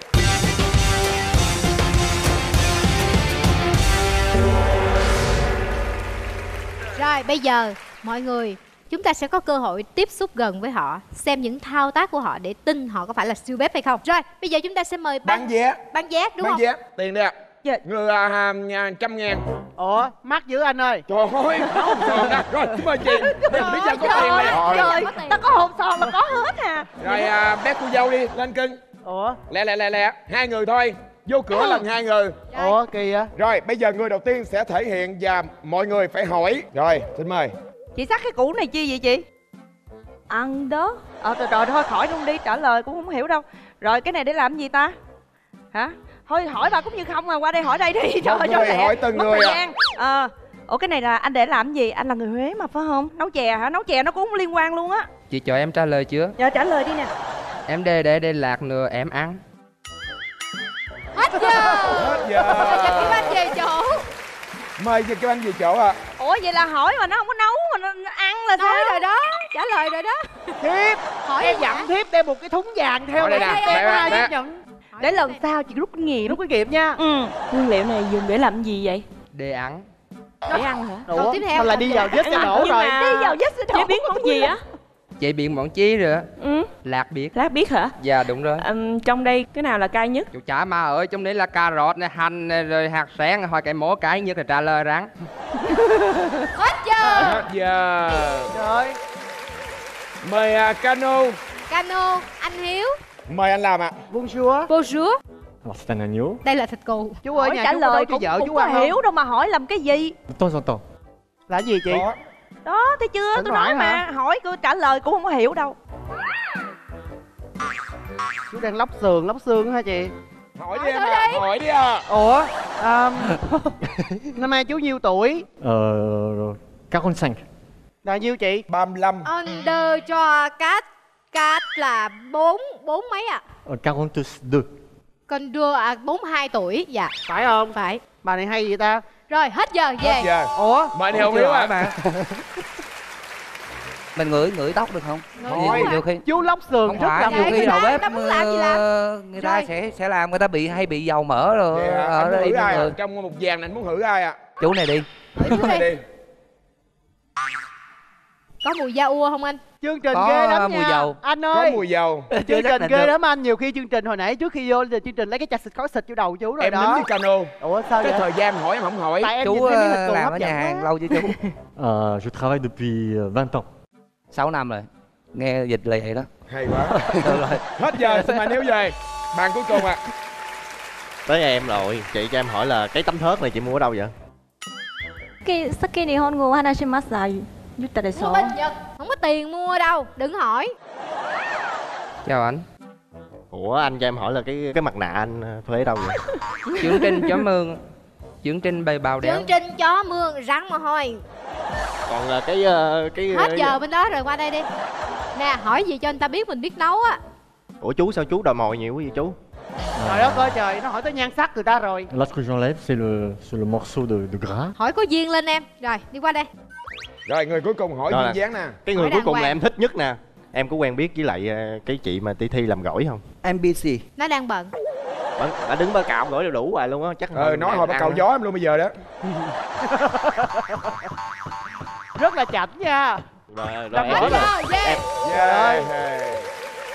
Speaker 2: Rồi bây giờ mọi người, chúng ta sẽ có cơ hội tiếp xúc gần với họ, xem những thao tác của họ để tin họ có phải là siêu bếp hay không. Rồi bây giờ chúng ta sẽ mời
Speaker 1: Bán vé.
Speaker 2: bán vé đúng
Speaker 1: Bán
Speaker 2: không?
Speaker 1: vé. Tiền đi ạ.
Speaker 3: Dạ.
Speaker 1: Người à, à, nhà, trăm ngàn.
Speaker 6: Ủa, mắc dữ anh ơi.
Speaker 1: Trời ơi, hồn sòn nè. Rồi, xin mời chị. Em biết giờ có tiền
Speaker 3: Trời
Speaker 1: nè.
Speaker 3: ơi, trời,
Speaker 2: có tiền.
Speaker 3: ta có hồn sòn mà có hết à.
Speaker 1: Rồi à, bé cô dâu đi, lên cưng.
Speaker 6: Ủa,
Speaker 1: Lẹ lẹ lẹ lẹ. Hai người thôi. Vô cửa lần hai người.
Speaker 6: ủa kỳ á.
Speaker 1: Rồi, bây giờ người đầu tiên sẽ thể hiện và mọi người phải hỏi. Rồi, xin mời.
Speaker 3: Chị xách cái củ này chi vậy chị? Ăn đó. Ờ trời, trời thôi khỏi luôn đi, trả lời cũng không hiểu đâu. Rồi cái này để làm gì ta? Hả? Thôi hỏi bà cũng như không à, qua đây hỏi đây đi. Trời
Speaker 1: Một
Speaker 3: cho
Speaker 1: người
Speaker 3: lẹ.
Speaker 1: hỏi từng
Speaker 3: Mất
Speaker 1: người
Speaker 3: thời
Speaker 1: à.
Speaker 3: gian. Ờ. Ủa cái này là anh để làm gì? Anh là người Huế mà phải không? Nấu chè hả? Nấu chè nó cũng không liên quan luôn á.
Speaker 10: Chị cho em trả lời chưa?
Speaker 3: Giờ trả lời đi nè.
Speaker 10: Em để để để lát nữa em ăn.
Speaker 2: Hết giờ.
Speaker 1: Hết giờ.
Speaker 2: Mời Nhật Kim Anh về chỗ.
Speaker 1: Mời Nhật Kim Anh về chỗ ạ.
Speaker 3: Ủa vậy là hỏi mà nó không có nấu mà nó, nó ăn là sao?
Speaker 2: Nói rồi đó, trả lời rồi đó.
Speaker 6: Thiếp,
Speaker 2: Hỏi
Speaker 6: em
Speaker 2: gì
Speaker 6: dặn
Speaker 2: vậy?
Speaker 6: thiếp đem một cái thúng vàng theo
Speaker 1: Hỏi đây
Speaker 6: này.
Speaker 1: nè,
Speaker 6: Em
Speaker 1: mẹ,
Speaker 6: ai
Speaker 1: mẹ.
Speaker 6: thiếp nhận.
Speaker 3: Để lần sau chị rút kinh nghiệm.
Speaker 6: Rút kinh nghiệm nha.
Speaker 3: Ừ.
Speaker 9: Nguyên liệu này dùng để làm gì vậy?
Speaker 10: Để ăn.
Speaker 9: Để ăn hả?
Speaker 2: Câu
Speaker 6: Ủa,
Speaker 2: tiếp theo.
Speaker 6: mà là đi vào vết xe đổ
Speaker 9: Nhưng
Speaker 6: rồi.
Speaker 9: mà-
Speaker 3: Đi vào vết
Speaker 9: Chế biến món gì á?
Speaker 10: Chế biến món chi nữa?
Speaker 9: Ừ.
Speaker 10: Lạc biết.
Speaker 9: Lát biết hả?
Speaker 10: Dạ đúng rồi.
Speaker 9: Ừm, trong đây cái nào là cay nhất?
Speaker 10: Chú chả mà ơi, trong đấy là cà rốt này, hành này, rồi hạt sen, hỏi cái mố cái nhất là trả lời rắn.
Speaker 2: Hết giờ.
Speaker 1: Hết giờ.
Speaker 6: Rồi.
Speaker 1: Mời à, Cano.
Speaker 2: Cano, anh Hiếu.
Speaker 1: Mời anh làm ạ.
Speaker 6: Bonjour.
Speaker 2: Bonjour.
Speaker 11: Alors c'est un agneau.
Speaker 2: Đây là thịt cừu.
Speaker 6: Chú ơi,
Speaker 3: Hỏi
Speaker 6: nhà
Speaker 3: trả
Speaker 6: chú có
Speaker 3: lời
Speaker 6: nấu cho
Speaker 3: cũng,
Speaker 6: vợ
Speaker 3: cũng
Speaker 6: chú
Speaker 3: có
Speaker 6: ăn không?
Speaker 3: hiểu đâu mà hỏi làm cái gì.
Speaker 11: De temps en temps.
Speaker 6: Là gì chị?
Speaker 1: Có.
Speaker 3: Đó, thấy chưa?
Speaker 6: Thỉnh
Speaker 3: Tôi nói
Speaker 6: thoảng
Speaker 3: mà,
Speaker 6: hả?
Speaker 3: hỏi cô trả lời cũng không có hiểu đâu.
Speaker 6: Chú đang lóc sườn, lóc xương hả chị?
Speaker 1: Hỏi đi em ạ. Hỏi đi à.
Speaker 6: Ủa, um, năm nay chú nhiêu tuổi?
Speaker 11: Euh, quarante-cinq.
Speaker 6: Là nhiêu chị?
Speaker 1: ba mươi lăm.
Speaker 2: Under cho cát. Cát là bốn, bốn mấy ạ?
Speaker 11: Euh, quarante-deux.
Speaker 2: Còn đưa à bốn mươi hai tuổi. Dạ.
Speaker 6: Phải không?
Speaker 2: Phải.
Speaker 6: Bà này hay vậy ta?
Speaker 2: Rồi hết giờ về.
Speaker 1: Hết giờ.
Speaker 6: Ủa?
Speaker 1: Mời anh Hồng Hiếu ạ.
Speaker 4: mà. Mình ngửi ngửi tóc được không?
Speaker 2: Ngửi
Speaker 4: nhiều,
Speaker 2: hả?
Speaker 4: nhiều khi
Speaker 6: Chú lóc sườn
Speaker 4: không
Speaker 6: rất
Speaker 4: phải
Speaker 6: là
Speaker 4: nhiều
Speaker 2: Vậy
Speaker 4: khi
Speaker 2: người
Speaker 4: đầu
Speaker 2: ta-
Speaker 4: bếp
Speaker 2: người ta muốn làm gì làm.
Speaker 4: ờ, người ta
Speaker 2: Rồi.
Speaker 4: sẽ sẽ làm, người ta bị hay bị dầu mỡ rồi
Speaker 1: Vậy hả?
Speaker 4: ở
Speaker 1: Anh muốn
Speaker 4: đây
Speaker 1: hử ai
Speaker 4: mọi
Speaker 1: ạ?
Speaker 4: người.
Speaker 1: Trong một vàng này anh muốn hử ai ạ?
Speaker 4: Chú này đi.
Speaker 2: Hỏi chú
Speaker 1: Mời
Speaker 2: đi.
Speaker 1: đi.
Speaker 2: Có mùi da ua không anh?
Speaker 6: chương trình
Speaker 4: Có
Speaker 6: ghê lắm
Speaker 4: mùi
Speaker 6: nha.
Speaker 4: dầu.
Speaker 6: Anh
Speaker 1: Có
Speaker 6: ơi,
Speaker 1: mùi dầu.
Speaker 4: Chưa
Speaker 6: chương
Speaker 4: xác
Speaker 6: trình
Speaker 4: định
Speaker 6: ghê
Speaker 4: được.
Speaker 6: lắm anh. Nhiều khi chương trình hồi nãy trước khi vô thì chương trình lấy cái chặt xịt khói xịt vô đầu chú rồi
Speaker 1: Em nín
Speaker 6: đó.
Speaker 1: với Cano.
Speaker 6: Ủa sao
Speaker 1: Cái
Speaker 6: vậy?
Speaker 1: thời gian hỏi em không hỏi.
Speaker 6: Tại em
Speaker 4: Chú
Speaker 6: nhìn thấy miếng thịt
Speaker 4: ờ,
Speaker 6: cừu
Speaker 4: làm
Speaker 6: hấp
Speaker 4: ở
Speaker 6: dẫn
Speaker 4: nhà hàng
Speaker 6: quá.
Speaker 4: lâu chưa chú?
Speaker 11: Euh, je travaille depuis euh, vingt ans.
Speaker 4: sáu năm rồi. Nghe dịch là vậy đó.
Speaker 1: Hay quá.
Speaker 4: Được rồi.
Speaker 1: Hết giờ, xin mời anh Hiếu về. Bàn cuối cùng ạ.
Speaker 7: Tới em rồi. Chị cho em hỏi là cái tấm thớt này chị mua ở đâu vậy?
Speaker 13: 好き日本語を話します言ったでし
Speaker 2: Mua
Speaker 13: ょ
Speaker 2: bên Nhật. Không có tiền mua đâu. Đừng hỏi.
Speaker 10: Chào anh.
Speaker 7: Ủa anh cho em hỏi là cái cái mặt nạ anh thuê ở đâu vậy?
Speaker 10: Chương trình chó mương. Chương trình bày bào đéo.
Speaker 2: Chương trình chó mương rắn mồ hôi.
Speaker 7: Còn là cái ờ, cái
Speaker 2: Hết giờ bên đó rồi, qua đây đi. Nè, hỏi gì cho anh ta biết mình biết nấu á.
Speaker 7: Ủa chú sao chú đòi mồi nhiều quá vậy chú?
Speaker 6: Trời đất ơi trời, nó hỏi tới nhan sắc người ta rồi.
Speaker 11: Là ce que j'enlève, c'est le, c'est le morceau de, de gras.
Speaker 2: Hỏi có duyên lên em. Rồi, đi qua đây.
Speaker 1: Rồi người cuối cùng hỏi
Speaker 7: Rồi
Speaker 1: duyên
Speaker 7: nè.
Speaker 1: dáng nè.
Speaker 7: Cái người
Speaker 2: Hỏi
Speaker 7: cuối
Speaker 2: đàng
Speaker 7: cùng là
Speaker 2: hoàng.
Speaker 7: em thích nhất nè. Em có quen biết với lại ờ, cái chị mà Ti Thi làm gỏi không?
Speaker 12: em bê xê.
Speaker 2: Nó đang bận.
Speaker 7: Bà, bà đứng bà cạo gỏi đều đủ rồi luôn á, chắc
Speaker 1: Ờ, nói hồi bà cầu gió em luôn bây giờ đó.
Speaker 6: Rất là chảnh nha.
Speaker 7: Rồi, rồi
Speaker 6: Làm
Speaker 7: em
Speaker 6: gỏi
Speaker 7: biết
Speaker 6: là-
Speaker 7: rồi.
Speaker 2: Rồi,
Speaker 7: Em,
Speaker 2: về.
Speaker 1: Yeah.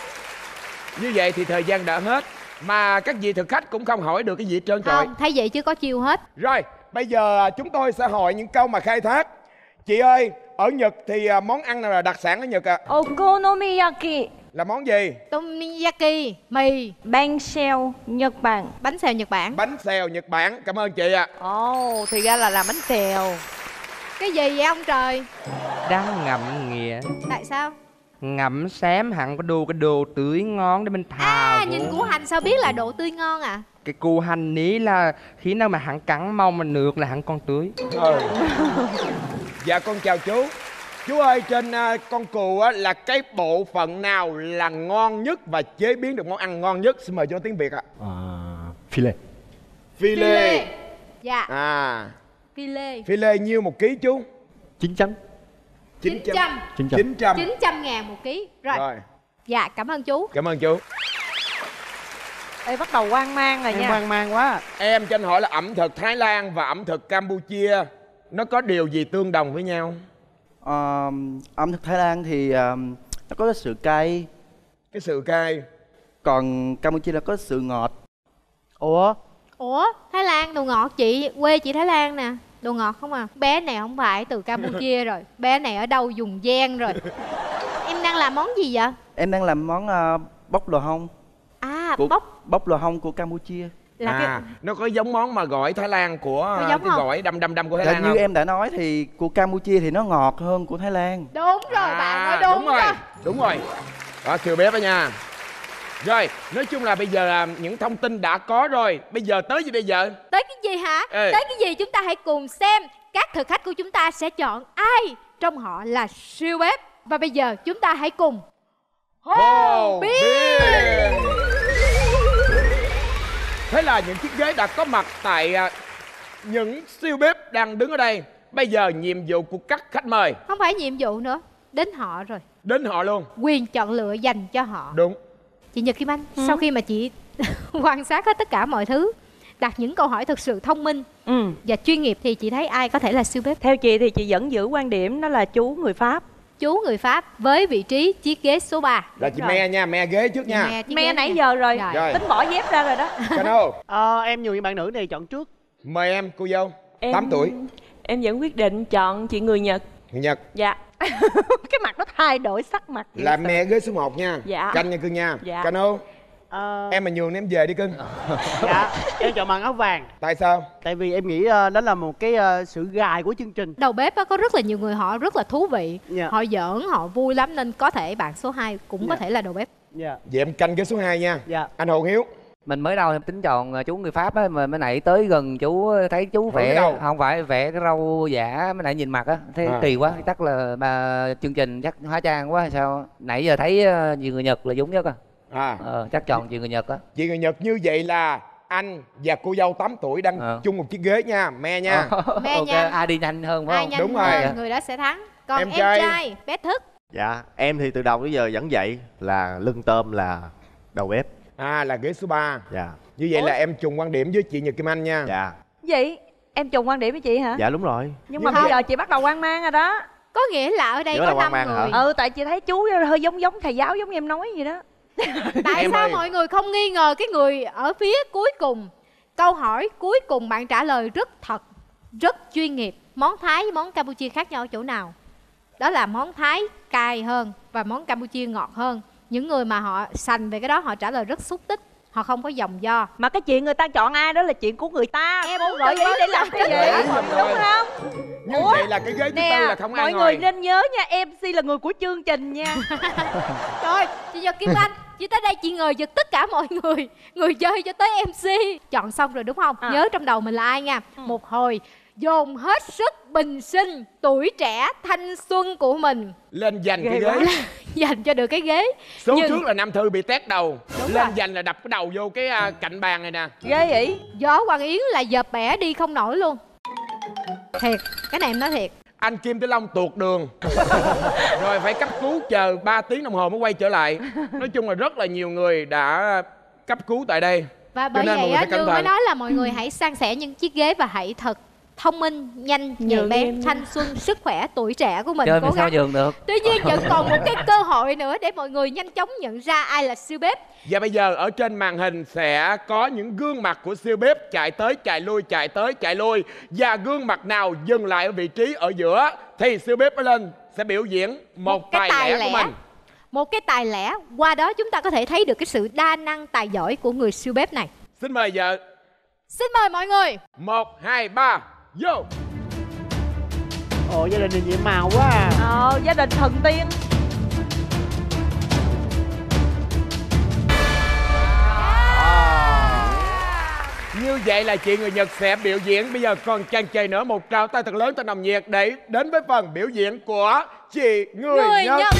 Speaker 1: Như vậy thì thời gian đã hết. Mà các vị thực khách cũng không hỏi được cái gì hết trơn trời.
Speaker 2: Không, thấy vậy chứ có chiêu hết.
Speaker 1: Rồi, bây giờ chúng tôi sẽ hỏi những câu mà khai thác. Chị ơi, ở Nhật thì à, món ăn nào là đặc sản ở Nhật ạ? À?
Speaker 13: お好み焼き
Speaker 1: Là món gì?
Speaker 2: Tomiyaki, mì,
Speaker 13: バンシェオnhật bản
Speaker 2: bánh xèo Nhật Bản.
Speaker 1: Bánh xèo Nhật Bản. Cảm ơn chị ạ.
Speaker 3: Ồ, thì ra là làm bánh xèo.
Speaker 2: Cái gì vậy ông trời?
Speaker 10: Đang ngậm nghĩa.
Speaker 2: Tại sao?
Speaker 10: Ngậm xém hẳn có đồ cái đồ tưới ngon để mình thả
Speaker 2: À,
Speaker 10: vô.
Speaker 2: nhìn củ hành sao biết là độ tươi ngon à?
Speaker 10: Cái củ hành ní là khi nào mà hắn cắn mau mà nước là hắn còn tưới.
Speaker 1: Ừ. Dạ con chào chú. Chú ơi, trên à, con cừu á, là cái bộ phận nào là ngon nhất và chế biến được món ăn ngon nhất? Xin mời cho tiếng Việt ạ.
Speaker 11: Un filet.
Speaker 1: Phi lê.
Speaker 2: Dạ,
Speaker 1: À,
Speaker 2: phi lê.
Speaker 1: phi lê nhiêu một ký chú?
Speaker 11: chín trăm.
Speaker 2: chín trăm.
Speaker 11: chín trăm.
Speaker 1: chín trăm.
Speaker 2: chín trăm ngàn một ký. Rồi.
Speaker 1: Rồi,
Speaker 2: Dạ, cảm ơn chú.
Speaker 1: cảm ơn chú.
Speaker 3: Ê, bắt đầu hoang mang rồi
Speaker 6: Em
Speaker 3: nha.
Speaker 6: hoang mang quá.
Speaker 1: Em cho anh hỏi là ẩm thực Thái Lan và ẩm thực Campuchia nó có điều gì tương đồng với nhau?
Speaker 12: Ờ, ẩm thực Thái Lan thì ờ, nó có cái sự cay,
Speaker 1: Cái sự cay.
Speaker 12: còn Campuchia là có sự ngọt.
Speaker 6: Ủa?
Speaker 2: Ủa, Thái Lan đồ ngọt chị, quê chị Thái Lan nè. Đồ ngọt không à. Bé này không phải từ Campuchia rồi. Bé này ở đâu dùng Giang rồi. Em đang làm món gì vậy?
Speaker 12: Em đang làm món ờ, bốc lò hông.
Speaker 2: À,
Speaker 12: của,
Speaker 2: bốc
Speaker 12: bốc lò hông của Campuchia.
Speaker 2: là
Speaker 1: À,
Speaker 2: cái...
Speaker 1: nó có giống món mà gỏi Thái Lan của
Speaker 2: Có giống
Speaker 1: cái
Speaker 2: không?
Speaker 1: gỏi đâm đâm đâm của Thái
Speaker 12: Dạ,
Speaker 1: Lan
Speaker 12: như
Speaker 1: không?
Speaker 12: em đã nói thì của Campuchia thì nó ngọt hơn của Thái Lan.
Speaker 2: Đúng rồi, bạn ơi, đúng,
Speaker 1: rồi.
Speaker 2: rồi.
Speaker 1: Đúng rồi. Đó, kiều bếp đó nha. Rồi, nói chung là bây giờ là những thông tin đã có rồi. Bây giờ tới gì bây giờ?
Speaker 2: Tới cái gì hả?
Speaker 1: Ê.
Speaker 2: Tới cái gì chúng ta hãy cùng xem các thực khách của chúng ta sẽ chọn ai trong họ là siêu bếp. Và bây giờ chúng ta hãy cùng
Speaker 1: Hồ Biên. Thế là những chiếc ghế đã có mặt tại à, những siêu bếp đang đứng ở đây. Bây giờ nhiệm vụ của các khách mời.
Speaker 2: Không phải nhiệm vụ nữa, đến họ rồi.
Speaker 1: Đến họ luôn.
Speaker 2: Quyền chọn lựa dành cho họ.
Speaker 1: Đúng.
Speaker 2: Chị Nhật Kim Anh,
Speaker 3: Ừ.
Speaker 2: sau khi mà chị quan sát hết tất cả mọi thứ, đặt những câu hỏi thật sự thông minh
Speaker 3: Ừ.
Speaker 2: và chuyên nghiệp, thì chị thấy ai có thể là siêu bếp?
Speaker 3: Theo chị thì chị vẫn giữ quan điểm đó là chú người Pháp.
Speaker 2: Chú người Pháp với vị trí chiếc ghế số ba.
Speaker 1: Là chị me nha, me ghế trước nha.
Speaker 2: Me, chiếc
Speaker 3: Me
Speaker 2: ghế
Speaker 3: nãy
Speaker 2: nha.
Speaker 3: giờ rồi.
Speaker 1: Rồi.
Speaker 3: Tính bỏ dép ra rồi đó.
Speaker 1: Cano.
Speaker 6: Ờ, em nhường những bạn nữ này chọn trước.
Speaker 1: Mời em, cô dâu.
Speaker 9: Em-
Speaker 1: tám tuổi.
Speaker 9: Em vẫn quyết định chọn chị người Nhật.
Speaker 1: Người Nhật.
Speaker 9: Dạ.
Speaker 3: Cái mặt nó thay đổi sắc mặt.
Speaker 1: Là me ghế số một nha.
Speaker 9: Dạ.
Speaker 1: Canh nha cưng nha.
Speaker 9: Dạ.
Speaker 1: Cano.
Speaker 6: Ờ,
Speaker 1: Em mà nhường em về đi cưng.
Speaker 6: dạ, em chọn màn áo vàng.
Speaker 1: Tại sao?
Speaker 6: Tại vì em nghĩ ờ, đó là một cái ờ, sự gài của chương trình.
Speaker 2: Đầu bếp á, có rất là nhiều người họ rất là thú vị.
Speaker 6: Dạ.
Speaker 2: Họ giỡn, họ vui lắm, nên có thể bạn số hai cũng có
Speaker 6: Dạ.
Speaker 2: thể là đầu bếp.
Speaker 6: Dạ.
Speaker 1: Vậy em canh ghế số hai nha.
Speaker 6: Dạ.
Speaker 1: Anh Hồ Hiếu.
Speaker 4: Mình mới đầu em tính chọn ờ, chú người Pháp á, mà mới nãy tới gần chú thấy chú
Speaker 1: Vẽ cái
Speaker 4: vẽ
Speaker 1: đầu.
Speaker 4: không phải vẽ cái râu giả, mới nãy nhìn mặt á thấy
Speaker 1: À.
Speaker 4: kỳ quá, chắc là bà chương trình chắc hóa trang quá hay sao. Nãy giờ thấy ờ, nhiều người Nhật là giống nhất á.
Speaker 1: À.
Speaker 4: Ờ, chắc chọn chị người Nhật á.
Speaker 1: Chị người Nhật, như vậy là anh và cô dâu tám tuổi đang
Speaker 4: Ờ.
Speaker 1: chung một chiếc ghế nha. Me nha.
Speaker 2: Me
Speaker 4: Ok,
Speaker 2: nha.
Speaker 4: ai đi nhanh hơn phải
Speaker 2: Ai
Speaker 4: không?
Speaker 2: nhanh
Speaker 1: Đúng
Speaker 2: hơn
Speaker 1: rồi.
Speaker 2: người đó sẽ thắng. Còn
Speaker 1: Em
Speaker 2: em,
Speaker 1: trai.
Speaker 2: trai bé Thức.
Speaker 7: Dạ, em thì từ đầu tới giờ vẫn vậy, là lưng tôm là đầu bếp.
Speaker 1: À, là ghế số ba.
Speaker 7: Dạ.
Speaker 1: Như vậy
Speaker 3: Ủa?
Speaker 1: là em trùng quan điểm với chị Nhật Kim Anh nha.
Speaker 7: Dạ.
Speaker 3: Vậy em trùng quan điểm với chị hả?
Speaker 7: Dạ đúng rồi.
Speaker 3: Nhưng mà
Speaker 1: Nhưng
Speaker 3: bây
Speaker 1: mà-
Speaker 3: giờ chị bắt đầu quan mang rồi đó.
Speaker 2: Có nghĩa là ở đây
Speaker 7: Nghĩa
Speaker 2: có
Speaker 7: là quan
Speaker 2: năm
Speaker 7: mang hả?
Speaker 2: người.
Speaker 3: Ừ, tại chị thấy chú hơi giống giống thầy giáo giống em nói vậy đó.
Speaker 2: Tại
Speaker 1: Em
Speaker 2: sao
Speaker 1: ơi.
Speaker 2: mọi người không nghi ngờ cái người ở phía cuối cùng? Câu hỏi cuối cùng bạn trả lời rất thật, rất chuyên nghiệp. Món Thái với món Campuchia khác nhau ở chỗ nào? Đó là món Thái cay hơn và món Campuchia ngọt hơn. Những người mà họ sành về cái đó họ trả lời rất xúc tích, họ không có dòng do.
Speaker 3: Mà cái chuyện người ta chọn ai đó là chuyện của người ta.
Speaker 2: Em
Speaker 3: Cô
Speaker 2: muốn
Speaker 3: gợi ý
Speaker 2: cho
Speaker 3: để làm cái
Speaker 2: kết
Speaker 3: gì?
Speaker 1: quả.
Speaker 3: Đúng không?
Speaker 1: Như
Speaker 3: Ủa?
Speaker 1: vậy là cái ghế thứ
Speaker 3: Nè,
Speaker 1: tư là không ai
Speaker 3: mọi
Speaker 1: ngồi.
Speaker 3: người nên nhớ nha, em xê là người của chương trình nha.
Speaker 2: Rồi, chị Nhật Kim Anh, chị tới đây chị ngờ giật tất cả mọi người, người chơi cho tới em xê. Chọn xong rồi đúng không?
Speaker 3: À.
Speaker 2: Nhớ trong đầu mình là ai nha. Một hồi dồn hết sức bình sinh, tuổi trẻ, thanh xuân của mình
Speaker 1: Lên giành cái
Speaker 3: Ghê
Speaker 1: ghế.
Speaker 3: quá.
Speaker 2: dành cho được cái ghế.
Speaker 1: Số
Speaker 2: Nhưng-
Speaker 1: trước là Nam Thư bị tét đầu.
Speaker 2: Đúng
Speaker 1: Lên
Speaker 2: rồi.
Speaker 1: giành là đập cái đầu vô cái à, cạnh bàn này nè.
Speaker 3: Ghê vậy?
Speaker 2: Gió Hoàng Yến là dợp bẻ đi không nổi luôn. Thiệt, cái này em nói thiệt.
Speaker 1: Anh Kim Tử Long tuột đường. Rồi phải cấp cứu chờ ba tiếng đồng hồ mới quay trở lại. Nói chung là rất là nhiều người đã cấp cứu tại đây.
Speaker 2: Và
Speaker 1: Cho
Speaker 2: bởi
Speaker 1: nên mọi
Speaker 2: vậy
Speaker 1: người
Speaker 2: á,
Speaker 1: phải cẩn
Speaker 2: Như mới
Speaker 1: thận.
Speaker 2: nói là mọi người hãy san sẻ những chiếc ghế và hãy thật thông minh, nhanh, nhạy
Speaker 9: Nhường
Speaker 2: bén,
Speaker 9: em.
Speaker 2: thanh xuân, sức khỏe, tuổi trẻ của mình.
Speaker 4: Chơi
Speaker 2: Cố
Speaker 4: mà sao
Speaker 2: gắng.
Speaker 4: nhường được.
Speaker 2: Tuy nhiên vẫn còn một cái cơ hội nữa để mọi người nhanh chóng nhận ra ai là siêu bếp.
Speaker 1: Và bây giờ ở trên màn hình sẽ có những gương mặt của siêu bếp chạy tới chạy lui, chạy tới chạy lui. Và gương mặt nào dừng lại ở vị trí ở giữa thì siêu bếp mới lên sẽ biểu diễn một,
Speaker 2: cái
Speaker 1: tài, lẻ, của mình.
Speaker 2: Một cái tài lẻ, qua đó chúng ta có thể thấy được cái sự đa năng tài giỏi của người siêu bếp này.
Speaker 1: Xin mời vợ.
Speaker 2: Xin mời mọi người.
Speaker 1: Một, hai, ba, vô.
Speaker 6: Ồ, gia đình này nhiệm màu quá à.
Speaker 3: Ờ, gia đình thần tiên.
Speaker 1: Như vậy là chị người Nhật sẽ biểu diễn. Bây giờ còn chàng chơi nữa. Một trao tay thật lớn cho nồng nhiệt để đến với phần biểu diễn của chị người,
Speaker 2: Người
Speaker 1: Nhật.
Speaker 2: Nhật.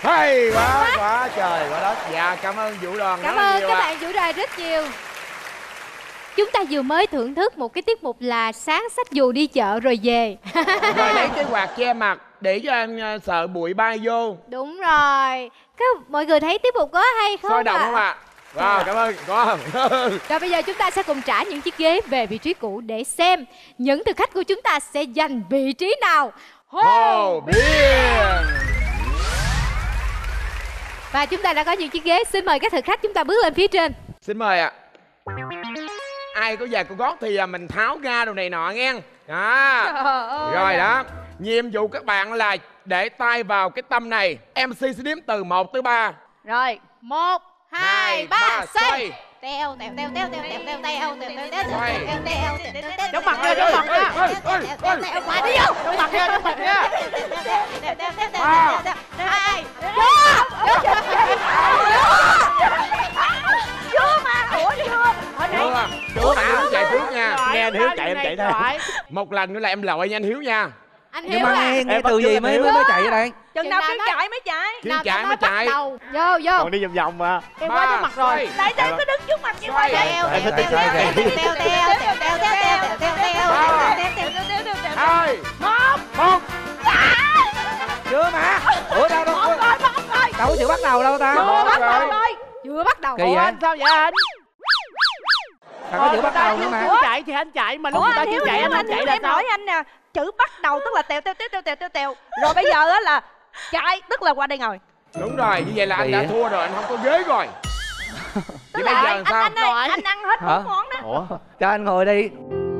Speaker 1: Hay quá quá trời quá đất. Dạ cảm ơn Vũ Đoàn
Speaker 2: Cảm
Speaker 1: rất là
Speaker 2: ơn
Speaker 1: nhiều
Speaker 2: các
Speaker 1: ạ.
Speaker 2: bạn Vũ Đoàn rất nhiều. Chúng ta vừa mới thưởng thức một cái tiết mục là sáng xách dù đi chợ rồi về.
Speaker 1: Rồi lấy cái quạt che mặt để cho em uh, sợ bụi bay vô.
Speaker 2: Đúng rồi. Các mọi người thấy tiết mục có hay không
Speaker 1: Sôi động
Speaker 2: ạ?
Speaker 1: không ạ? Wow, cảm ơn. Có.
Speaker 2: Rồi bây giờ chúng ta sẽ cùng trả những chiếc ghế về vị trí cũ để xem những thực khách của chúng ta sẽ giành vị trí nào.
Speaker 1: Hồ Biên.
Speaker 2: Và chúng ta đã có những chiếc ghế. Xin mời các thực khách chúng ta bước lên phía trên.
Speaker 1: Xin mời ạ. Ai có giày có gót thì mình tháo ra đồ này nọ nghe. Đó. Rồi đó. Nhiệm vụ các bạn là để tay vào cái tâm này. em xê sẽ đếm từ một tới ba.
Speaker 3: Rồi.
Speaker 2: Một, hai, ba,
Speaker 1: ba,
Speaker 2: xoay.
Speaker 1: xoay.
Speaker 2: Teo, teo, teo, teo, teo, teo, teo, teo, teo, teo, teo,
Speaker 1: Xoay.
Speaker 2: teo, teo, teo, teo, teo.
Speaker 6: Đóng mặt ra, đóng mặt ra.
Speaker 2: Quả đi vô.
Speaker 6: Đóng mặt ra, đóng mặt ra.
Speaker 2: Ba, hai,
Speaker 3: Chưa mà. Ủa chưa? Hồi nãy
Speaker 1: Chưa. Chưa mà Hiếu chạy trước nha.
Speaker 7: Nghe anh Hiếu chạy em chạy theo.
Speaker 1: Một lần nữa là em lội nha anh Hiếu nha.
Speaker 2: anh
Speaker 4: Nhưng
Speaker 2: Hiếu
Speaker 4: mà
Speaker 2: à.
Speaker 4: nghe, nghe
Speaker 7: Em bắt
Speaker 4: từ
Speaker 7: chước
Speaker 4: gì
Speaker 7: anh
Speaker 4: mới
Speaker 7: Hiếu.
Speaker 4: mới mới chạy ở đây?
Speaker 3: chừng nào
Speaker 2: Chừng
Speaker 3: kêu
Speaker 2: nào
Speaker 3: chạy mới chạy.
Speaker 1: Kêu
Speaker 2: Nào
Speaker 1: chạy
Speaker 2: ta
Speaker 1: mới
Speaker 2: bắt
Speaker 1: chạy.
Speaker 2: đầu. Vô, vô.
Speaker 7: Còn đi vòng vòng mà.
Speaker 6: Em quá trước mặt rồi.
Speaker 3: Tại sao cứ đứng trước mặt như vậy?
Speaker 2: Teo,
Speaker 7: Em
Speaker 2: teo,
Speaker 7: thích
Speaker 2: teo,
Speaker 7: cái
Speaker 2: teo,
Speaker 7: chơi
Speaker 2: teo, teo, teo, teo, teo, teo, teo, teo,
Speaker 1: Ba.
Speaker 2: teo, teo, teo, teo, teo.
Speaker 1: Hai.
Speaker 3: Một.
Speaker 1: Một.
Speaker 4: Chưa mà. Ủa đâu đâu
Speaker 3: Một rồi, một rồi.
Speaker 4: đâu có chịu bắt đầu đâu ta?
Speaker 1: Một
Speaker 3: Bắt đầu
Speaker 1: rồi.
Speaker 3: rồi.
Speaker 2: Chưa bắt đầu.
Speaker 4: Kỳ
Speaker 6: Ủa
Speaker 4: vậy?
Speaker 6: anh sao vậy anh?
Speaker 4: Đâu có chịu bắt đầu nữa mà.
Speaker 6: Ủa chạy thì anh chạy mà lúc
Speaker 3: Ủa
Speaker 6: người ta
Speaker 3: anh
Speaker 6: chưa
Speaker 3: Hiếu,
Speaker 6: chạy
Speaker 3: em
Speaker 6: anh
Speaker 3: anh
Speaker 6: không chạy
Speaker 3: Hiếu
Speaker 6: là
Speaker 3: em
Speaker 6: sao?
Speaker 3: hỏi anh nè, chữ bắt đầu tức là tèo tèo tèo tèo tèo tèo tèo. Rồi bây giờ á là chạy tức là qua đây ngồi.
Speaker 1: Đúng rồi, như vậy là anh
Speaker 4: Kỳ
Speaker 1: đã
Speaker 4: vậy?
Speaker 1: thua rồi, anh không có ghế rồi.
Speaker 3: Tức
Speaker 1: Vậy
Speaker 3: là
Speaker 1: bây giờ
Speaker 3: anh,
Speaker 1: sao?
Speaker 3: anh ơi, anh ăn hết
Speaker 4: Hả?
Speaker 3: bốn món đó.
Speaker 4: Ủa? Cho anh ngồi đi.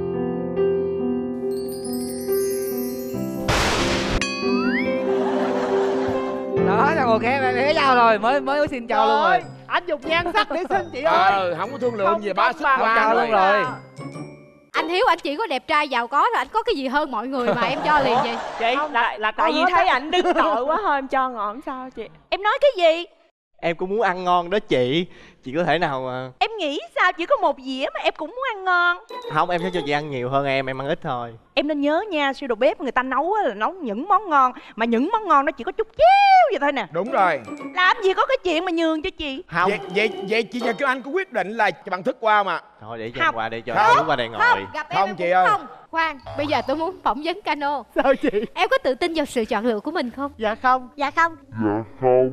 Speaker 4: Đó, thằng ngồi kia ghế nhau rồi, mới mới xin chào luôn rồi.
Speaker 6: Anh dùng nhan sắc để xin chị ơi.
Speaker 1: Ờ, không có thương lượng
Speaker 6: Không
Speaker 1: gì
Speaker 6: có
Speaker 1: ba sức
Speaker 6: bằng.
Speaker 1: qua
Speaker 4: Chào luôn rồi.
Speaker 2: Anh Hiếu anh chỉ có đẹp trai giàu có thôi, anh có cái gì hơn mọi người mà em cho liền vậy?
Speaker 6: Chị
Speaker 9: là là tại vì
Speaker 6: hứa
Speaker 9: thấy
Speaker 6: đó.
Speaker 9: ảnh đứng tội quá thôi em cho ngọn sao chị.
Speaker 3: Em nói cái gì?
Speaker 7: Em cũng muốn ăn ngon đó chị. Chị có thể nào mà...
Speaker 3: Em nghĩ sao chỉ có một dĩa mà em cũng muốn ăn ngon.
Speaker 7: Không, em sẽ cho chị ăn nhiều hơn em, em ăn ít thôi.
Speaker 3: Em nên nhớ nha, siêu đầu bếp người ta nấu á là nấu những món ngon. Mà những món ngon nó chỉ có chút xíu vậy thôi nè.
Speaker 1: Đúng rồi.
Speaker 3: Làm gì có cái chuyện mà nhường cho chị.
Speaker 7: Không.
Speaker 1: Vậy, vậy, vậy chị nhà kêu anh có quyết định là bằng thức qua mà.
Speaker 7: Thôi để cho
Speaker 3: Không.
Speaker 7: em qua đây cho
Speaker 1: Không.
Speaker 7: Hiếu qua đây ngồi.
Speaker 2: Không, gặp em
Speaker 1: Không,
Speaker 2: em
Speaker 1: chị
Speaker 2: cũng
Speaker 1: ơi.
Speaker 2: không. Khoan, bây giờ tôi muốn phỏng vấn Cano.
Speaker 6: Sao chị?
Speaker 2: Em có tự tin vào sự chọn lựa của mình không?
Speaker 6: Dạ không.
Speaker 2: Dạ không.
Speaker 5: Dạ không.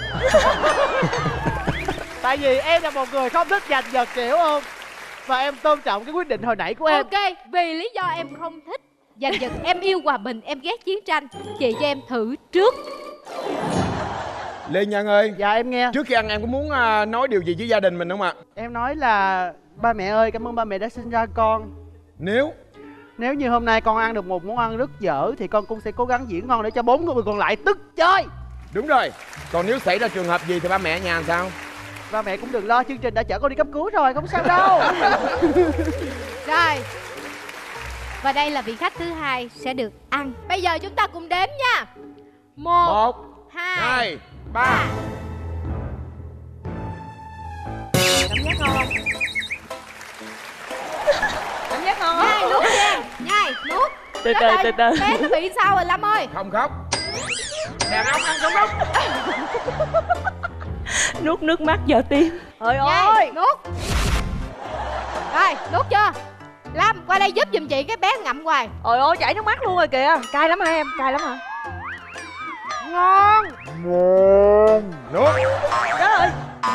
Speaker 6: Tại vì em là một người không thích giành giật kiểu không. Và em tôn trọng cái quyết định hồi nãy của em.
Speaker 2: Ok, vì lý do em không thích giành giật, em yêu hòa bình, em ghét chiến tranh, chị cho em thử trước.
Speaker 1: Lê Nhân ơi.
Speaker 6: Dạ em nghe.
Speaker 1: Trước khi ăn em có muốn à, nói điều gì với gia đình mình không ạ?
Speaker 6: Em nói là ba mẹ ơi, cảm ơn ba mẹ đã sinh ra con.
Speaker 1: Nếu
Speaker 6: Nếu như hôm nay con ăn được một món ăn rất dở thì con cũng sẽ cố gắng diễn ngon để cho bốn người còn lại tức chơi.
Speaker 1: đúng rồi. Còn nếu xảy ra trường hợp gì thì ba mẹ ở nhà làm sao?
Speaker 6: Ba mẹ cũng đừng lo, chương trình đã chở con đi cấp cứu rồi, không sao đâu.
Speaker 2: Rồi. Và đây là vị khách thứ hai sẽ được ăn. Bây giờ chúng ta cùng đếm nha. Một,
Speaker 1: Một,
Speaker 2: hai,
Speaker 1: hai, ba.
Speaker 3: Cảm giác ngon không? Cảm giác ngon
Speaker 2: nhai
Speaker 3: không?
Speaker 2: nuốt nha. Nhai, nuốt.
Speaker 9: Từ
Speaker 2: Trời
Speaker 9: từ
Speaker 2: ơi,
Speaker 9: từ từ.
Speaker 2: Bé nó bị sao rồi Lâm ơi?
Speaker 1: Không khóc. Đàn ông ăn không khóc.
Speaker 9: Nuốt nước mắt vào tim.
Speaker 3: Trời
Speaker 2: Nhai,
Speaker 3: ơi.
Speaker 2: nuốt. Rồi, nuốt chưa? Lâm, qua đây giúp giùm chị, cái bé ngậm hoài.
Speaker 3: Trời ơi, chảy nước mắt luôn rồi kìa. Cay lắm hả em? Cay lắm hả?
Speaker 6: Ngon.
Speaker 5: Ngon.
Speaker 1: Nuốt.
Speaker 3: Đó rồi.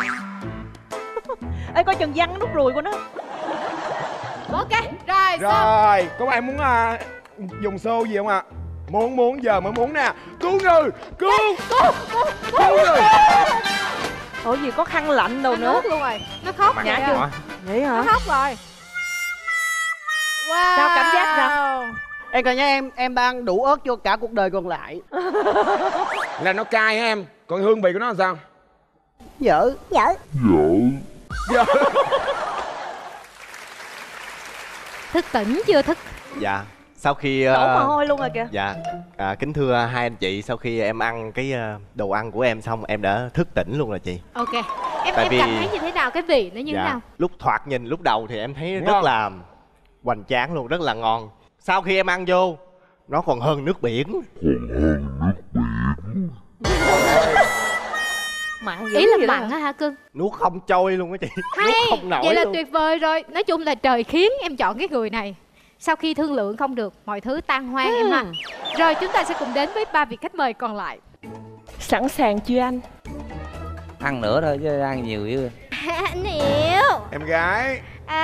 Speaker 3: Ê, coi chừng văng nút ruồi của nó.
Speaker 2: Ok, rồi, xong.
Speaker 1: Rồi, có ai muốn à, dùng xô gì không ạ? Muốn, muốn, giờ mới muốn nè. Cứu người, cứu,
Speaker 2: Cứu, cứu,
Speaker 1: cứu người.
Speaker 3: Ủa gì có khăn lạnh đâu
Speaker 2: Nó
Speaker 3: nữa.
Speaker 2: nuốt luôn rồi. Nó khóc
Speaker 3: Nhả
Speaker 2: kìa.
Speaker 3: chưa? Vậy
Speaker 2: Nó
Speaker 3: hả?
Speaker 2: khóc rồi. Wow.
Speaker 3: Sao cảm giác sao?
Speaker 6: Em coi nha, em em đang đủ ớt cho cả cuộc đời còn lại.
Speaker 1: Là nó cay hả em? Còn hương vị của nó làm sao?
Speaker 6: Dở.
Speaker 2: Dở.
Speaker 5: Dở.
Speaker 1: Dạ.
Speaker 2: Thức tỉnh chưa thức?
Speaker 7: Dạ. Sau khi
Speaker 3: Đổ
Speaker 7: ờ,
Speaker 3: mồ hôi luôn rồi kìa.
Speaker 7: Dạ, à, kính thưa hai anh chị, sau khi em ăn cái ờ, đồ ăn của em xong em đã thức tỉnh luôn rồi chị.
Speaker 2: Ok. Em
Speaker 7: Tại
Speaker 2: em
Speaker 7: vì-
Speaker 2: cảm thấy như thế nào? Cái vị nó như thế
Speaker 7: Dạ,
Speaker 2: nào?
Speaker 7: lúc thoạt nhìn lúc đầu thì em thấy
Speaker 1: Ngon.
Speaker 7: rất là hoành tráng luôn, rất là ngon. Sau khi em ăn vô, nó còn hơn nước biển.
Speaker 5: Còn hơn nước biển.
Speaker 3: Mặn dữ
Speaker 2: Ý là
Speaker 3: vậy đó
Speaker 2: mặn á hả cưng?
Speaker 7: Nuốt không trôi luôn á chị.
Speaker 2: Hay,
Speaker 7: Nuốt không nổi
Speaker 2: vậy là
Speaker 7: luôn.
Speaker 2: tuyệt vời rồi. Nói chung là trời khiến em chọn cái người này. Sau khi thương lượng không được, mọi thứ tan hoang em ha. Rồi chúng ta sẽ cùng đến với ba vị khách mời còn lại.
Speaker 9: Sẵn sàng chưa anh?
Speaker 4: Ăn nữa thôi chứ ăn nhiều chứ.
Speaker 2: Anh Hiếu.
Speaker 1: Em gái.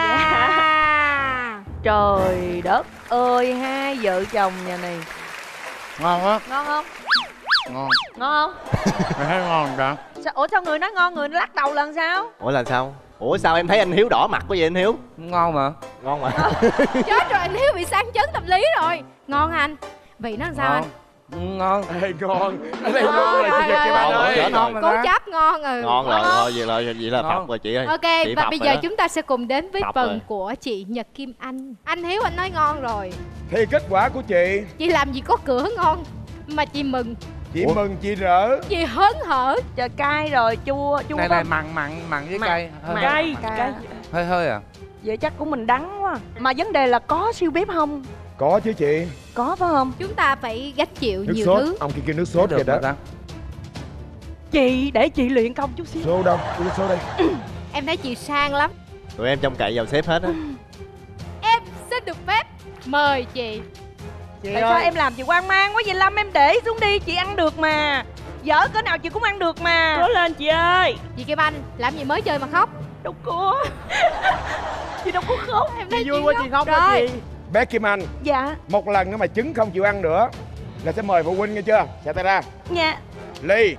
Speaker 2: À.
Speaker 3: Trời đất ơi, hai vợ chồng nhà này
Speaker 12: Ngon á.
Speaker 3: ngon không?
Speaker 12: Ngon.
Speaker 3: Ngon không?
Speaker 12: Mày thấy ngon không ta?
Speaker 3: Sao, ủa sao người nói ngon, người lắc đầu lần sao?
Speaker 7: Ủa là sao? Ủa sao em thấy anh Hiếu đỏ mặt quá vậy anh Hiếu?
Speaker 4: Ngon mà.
Speaker 7: Ngon mà.
Speaker 2: Chết rồi, anh Hiếu bị sang chấn tâm lý rồi. Ngon anh. Vị nó làm sao anh?
Speaker 4: Ngon.
Speaker 1: Ê, ngon. Ở đây ngon là chị Nhật Kim Anh ơi.
Speaker 4: Ngon mà.
Speaker 2: Cố chấp ngon ừ.
Speaker 7: Ngon rồi, thôi vậy là vậy là phập rồi chị ơi.
Speaker 2: Ok,
Speaker 7: Chị
Speaker 2: và
Speaker 7: phập
Speaker 2: bây
Speaker 7: rồi
Speaker 2: giờ
Speaker 7: đó.
Speaker 2: chúng ta sẽ cùng đến với
Speaker 7: Phập
Speaker 2: phần
Speaker 7: rồi.
Speaker 2: của chị Nhật Kim Anh. Anh Hiếu anh nói ngon rồi.
Speaker 1: Thì kết quả của chị.
Speaker 2: Chị làm gì có cửa ngon mà chị mừng.
Speaker 1: Chị Ủa? mừng chị rỡ.
Speaker 2: Chị hớn hở.
Speaker 3: Trời cay rồi, chua, chua
Speaker 4: Này
Speaker 3: không?
Speaker 4: này mặn mặn mặn với
Speaker 3: Mặn.
Speaker 4: cay. Hơi-
Speaker 3: Cay, cay.
Speaker 4: Hơi hơi à.
Speaker 3: Vậy chắc của mình đắng quá. Mà vấn đề là có siêu bếp không?
Speaker 1: Có chứ chị.
Speaker 3: Có phải không?
Speaker 2: Chúng ta phải gánh chịu
Speaker 1: Nước
Speaker 2: nhiều
Speaker 1: sốt.
Speaker 2: thứ.
Speaker 1: Ông kia kêu nước sốt kìa đó.
Speaker 3: Chị, để chị luyện công chút xíu.
Speaker 1: Số đâu? Đưa số đây.
Speaker 2: Em thấy chị sang lắm.
Speaker 7: Tụi em trông cậy vào sếp hết á.
Speaker 2: Em xin được phép mời chị.
Speaker 3: Chị Tại ơi. Sao em làm chị hoang mang quá vậy Lâm? Em để xuống đi, chị ăn được mà. Dở cỡ nào chị cũng ăn được mà.
Speaker 9: Cố lên chị ơi.
Speaker 2: Chị Kim Anh, làm gì mới chơi mà khóc?
Speaker 3: Đâu có. Chị đâu có khóc.
Speaker 2: Em thấy
Speaker 6: Chị vui quá chị khóc đó
Speaker 2: rồi.
Speaker 6: chị.
Speaker 1: Bé Kim Anh.
Speaker 3: Dạ.
Speaker 1: Một lần nữa mà trứng không chịu ăn nữa là sẽ mời phụ huynh nghe chưa? Xẻ tay ra.
Speaker 3: Dạ.
Speaker 1: Ly.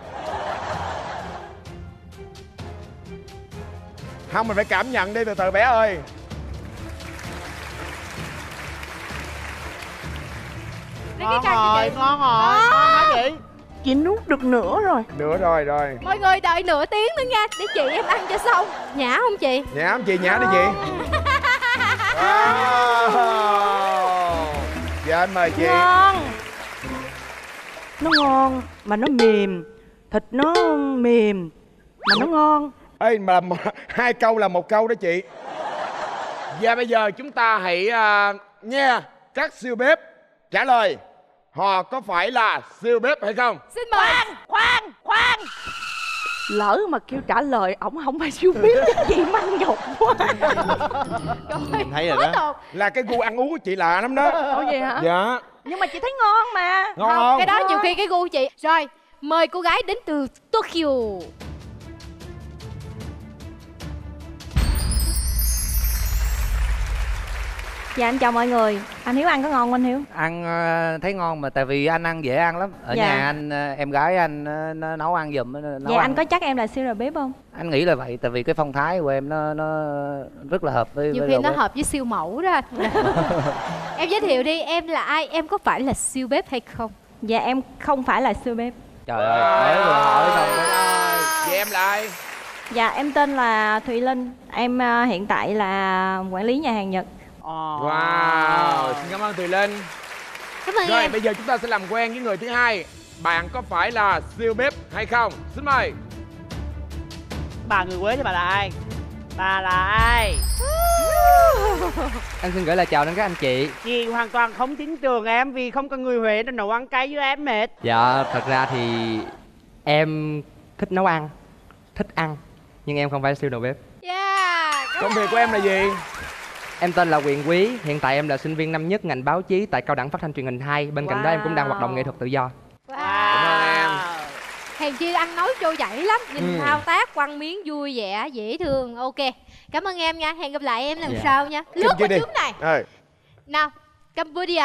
Speaker 1: Không, mình phải cảm nhận đi, từ từ bé ơi.
Speaker 6: Ngon rồi, ngon rồi, ngon hả chị?
Speaker 3: Chị nuốt được nữa rồi.
Speaker 1: Nữa rồi, rồi.
Speaker 2: Mọi người đợi nửa tiếng nữa nha, để chị em ăn cho xong. Nhã không chị?
Speaker 1: Nhã không chị? Nhã đi chị. Wow. Dạ anh mời chị.
Speaker 3: Ngon. Nó ngon, mà nó mềm. Thịt nó mềm, mà nó ngon.
Speaker 1: Ê, mà, mà hai câu là một câu đó chị. Và bây giờ chúng ta hãy uh, nghe các siêu bếp trả lời họ có phải là siêu bếp hay không.
Speaker 2: Xin mời.
Speaker 3: Khoan, khoan, khoan. Lỡ mà kêu trả lời ổng không phải siêu bếp, chị măng nhục quá.
Speaker 7: Mình thấy rồi đó.
Speaker 1: Là cái gu ăn uống của chị lạ lắm đó.
Speaker 3: Ủa vậy hả?
Speaker 1: Dạ.
Speaker 3: Nhưng mà chị thấy ngon mà.
Speaker 1: Ngon không? không?
Speaker 2: Cái đó nhiều khi cái gu chị. Rồi, mời cô gái đến từ Tokyo.
Speaker 13: Dạ anh chào mọi người. Anh Hiếu ăn có ngon không anh Hiếu?
Speaker 4: Ăn ờ, thấy ngon mà tại vì anh ăn dễ ăn lắm. Ở
Speaker 13: Dạ.
Speaker 4: nhà anh ờ, em gái anh ờ, nó nấu ăn giùm nó nấu
Speaker 13: Dạ
Speaker 4: ăn.
Speaker 13: anh có chắc em là siêu đầu bếp không?
Speaker 4: Anh nghĩ là vậy tại vì cái phong thái của em nó nó rất là hợp với
Speaker 2: Nhiều
Speaker 4: với
Speaker 2: khi
Speaker 4: đầu
Speaker 2: nó
Speaker 4: bếp.
Speaker 2: hợp với siêu mẫu đó. Em giới thiệu đi, em là ai? Em có phải là siêu bếp hay không?
Speaker 13: Dạ em không phải là siêu bếp.
Speaker 4: Trời ơi, mới vừa hỏi xong.
Speaker 1: Vậy em là ai?
Speaker 13: Dạ em tên là Thùy Linh. Em à, hiện tại là quản lý nhà hàng Nhật.
Speaker 1: Wow, xin cảm ơn Thùy Linh.
Speaker 2: Cảm ơn
Speaker 1: Rồi
Speaker 2: em.
Speaker 1: bây giờ chúng ta sẽ làm quen với người thứ hai. Bạn có phải là siêu bếp hay không? Xin mời.
Speaker 6: Bà người Quế thì bà là ai? Bà là ai?
Speaker 10: Anh xin gửi lời chào đến các anh chị.
Speaker 6: Chị hoàn toàn không tin tưởng em vì không có người Huế nên nấu ăn cay với em mệt.
Speaker 10: Dạ, thật ra thì em thích nấu ăn, thích ăn, nhưng em không phải siêu đầu bếp.
Speaker 2: Yeah.
Speaker 1: Công việc của em là gì?
Speaker 10: Em tên là Quyền Quý, hiện tại em là sinh viên năm nhất ngành báo chí tại Cao đẳng Phát thanh Truyền hình hai. Bên cạnh đó em cũng đang hoạt động nghệ thuật tự do.
Speaker 2: Wow.
Speaker 1: Cảm ơn em.
Speaker 2: Hèn chi ăn nói trôi chảy lắm. Nhìn
Speaker 1: Ừ.
Speaker 2: thao tác quăng miếng vui vẻ, dễ thương. Ok. Cảm ơn em nha. Hẹn gặp lại em lần
Speaker 10: Dạ.
Speaker 2: sau nha.
Speaker 1: Kim
Speaker 2: Lướt
Speaker 1: kia
Speaker 2: qua
Speaker 1: đi.
Speaker 2: trúng này.
Speaker 1: Rồi.
Speaker 2: Nào, Campuchia.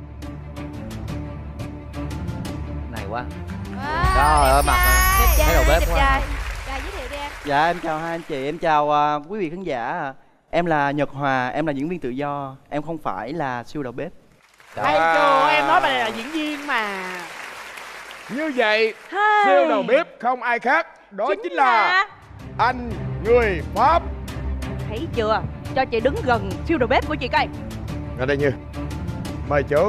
Speaker 4: Này quá.
Speaker 2: Wow,
Speaker 4: Trời ơi,
Speaker 2: đẹp
Speaker 4: mặt
Speaker 2: trai.
Speaker 4: thấy đầu bếp
Speaker 2: Đẹp
Speaker 4: quá.
Speaker 2: trai. Rồi giới thiệu đi em.
Speaker 12: Dạ em chào hai anh chị, em chào à, quý vị khán giả. Em là Nhật Hòa, em là diễn viên tự do. Em không phải là siêu đầu bếp.
Speaker 6: Hay chưa, em nói bà này là diễn viên mà.
Speaker 1: Như vậy,
Speaker 3: Hai.
Speaker 1: siêu đầu bếp không ai khác. Đó chính,
Speaker 3: Chính
Speaker 1: là...
Speaker 3: là
Speaker 1: anh người Pháp.
Speaker 3: thấy chưa? Cho chị đứng gần siêu đầu bếp của chị coi.
Speaker 1: Ở đây Như. Mời chú.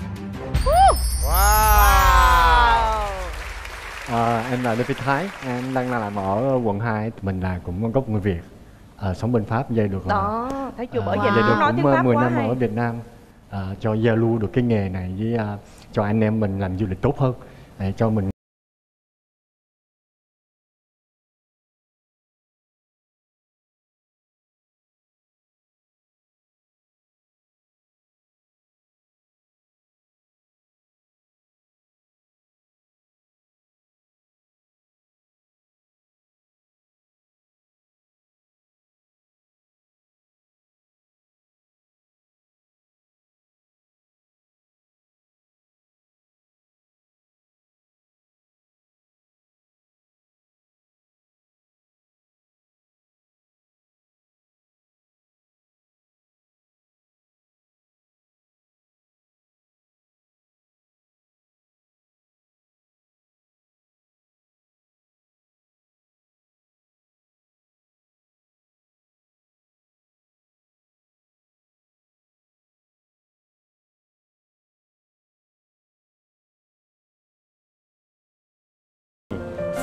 Speaker 1: Wow.
Speaker 11: Ờ, em là Lê Phi Thái, em đang làm ở quận hai. Mình là cũng gốc người Việt, ờ, sống bên Pháp dây được
Speaker 3: Đó, thấy chưa? Bởi
Speaker 11: ờ,
Speaker 3: vậy
Speaker 11: dây
Speaker 3: nó
Speaker 11: được
Speaker 3: nói
Speaker 11: cũng
Speaker 3: tiếng Pháp
Speaker 11: mười
Speaker 3: quá
Speaker 11: năm
Speaker 3: hay.
Speaker 11: ở Việt Nam, ờ, cho giao lưu được cái nghề này với ờ, cho anh em mình làm du lịch tốt hơn, để cho mình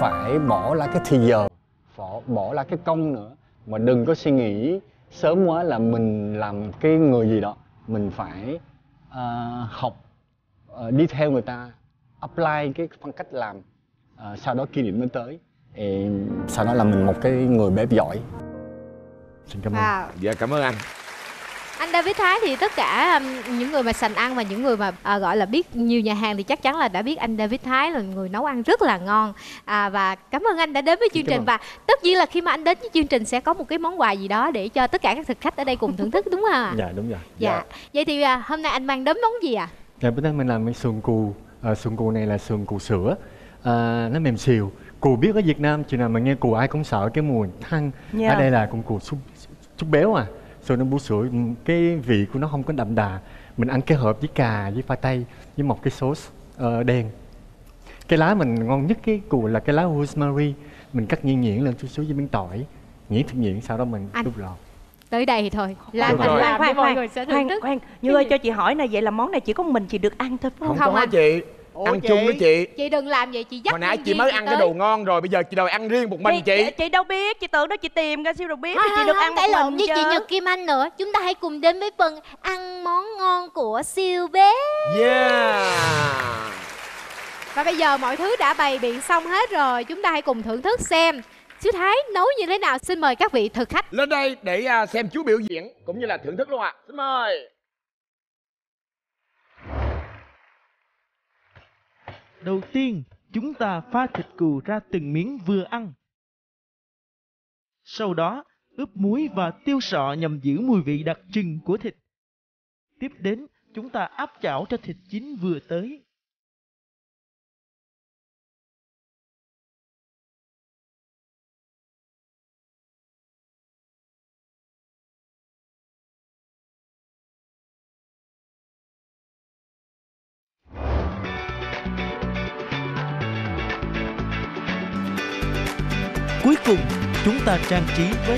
Speaker 11: phải bỏ lại cái thì giờ, bỏ, bỏ lại cái công nữa. Mà đừng có suy nghĩ sớm quá là mình làm cái người gì đó. Mình phải uh, học, uh, đi theo người ta, apply cái phong cách làm, uh, sau đó kỷ niệm mới tới. Thì sau đó là mình một cái người bếp giỏi. Xin cảm ơn.
Speaker 2: Wow.
Speaker 1: Dạ cảm ơn anh.
Speaker 2: Anh David Thái thì tất cả um, những người mà sành ăn và những người mà à, gọi là biết nhiều nhà hàng thì chắc chắn là đã biết anh David Thái là người nấu ăn rất là ngon. À, và cảm ơn anh đã đến với chương trình. Và tất nhiên là khi mà anh đến với chương trình sẽ có một cái món quà gì đó để cho tất cả các thực khách ở đây cùng thưởng thức, đúng không ạ?
Speaker 11: Dạ đúng rồi.
Speaker 2: Dạ. Vậy thì à, hôm nay anh mang đến món gì ạ? À?
Speaker 11: Dạ bữa nay mình làm cái sườn cù. À, sườn cù này là sườn cù sữa. À, nó mềm xìu. Cù biết ở Việt Nam chừng nào mà nghe cù ai cũng sợ cái mùi than. Yeah. Ở đây là con cù xúc, xúc béo à. Rồi nó bú sữa, cái vị của nó không có đậm đà. Mình ăn kết hợp với cà, với khoai tây, với một cái sốt uh, đen. Cái lá mình ngon nhất cái cù là cái lá rosemary. Mình cắt nhuyễn nhuyễn lên chút xíu với miếng tỏi, nhuyễn thật nhuyễn, sau đó mình đút lò.
Speaker 2: Tới đây thì thôi. Làm
Speaker 3: khoan
Speaker 2: làm
Speaker 3: khoan
Speaker 2: mọi người sẽ
Speaker 3: khoan
Speaker 2: thưởng thức.
Speaker 3: khoan Như ơi, cho chị hỏi này, vậy là món này chỉ có mình chị được ăn thôi phải không?
Speaker 1: Không, không có anh. Chị Ủa ăn chị? chung với chị.
Speaker 2: Chị đừng làm vậy, chị dắt.
Speaker 1: Hồi nãy chị mới ăn cái đồ ngon rồi, bây giờ chị đòi ăn riêng một mình chị.
Speaker 3: Chị, chị đâu biết, chị tưởng đó chị tìm ra siêu đâu biết.
Speaker 2: À,
Speaker 3: chị được ăn một
Speaker 2: cãi lộn
Speaker 3: mình
Speaker 2: với
Speaker 3: chứ.
Speaker 2: chị Nhật Kim Anh nữa. Chúng ta hãy cùng đến với phần ăn món ngon của siêu bếp.
Speaker 1: Yeah.
Speaker 2: Và bây giờ mọi thứ đã bày biện xong hết rồi, chúng ta hãy cùng thưởng thức xem chú Thái nấu như thế nào. Xin mời các vị thực khách
Speaker 1: lên đây để uh, xem chú biểu diễn cũng như là thưởng thức luôn ạ. À. Xin mời.
Speaker 14: Đầu tiên, chúng ta pha thịt cừu ra từng miếng vừa ăn. Sau đó, ướp muối và tiêu sọ nhằm giữ mùi vị đặc trưng của thịt. Tiếp đến, chúng ta áp chảo cho thịt chín vừa tới. Cuối cùng, chúng ta trang trí với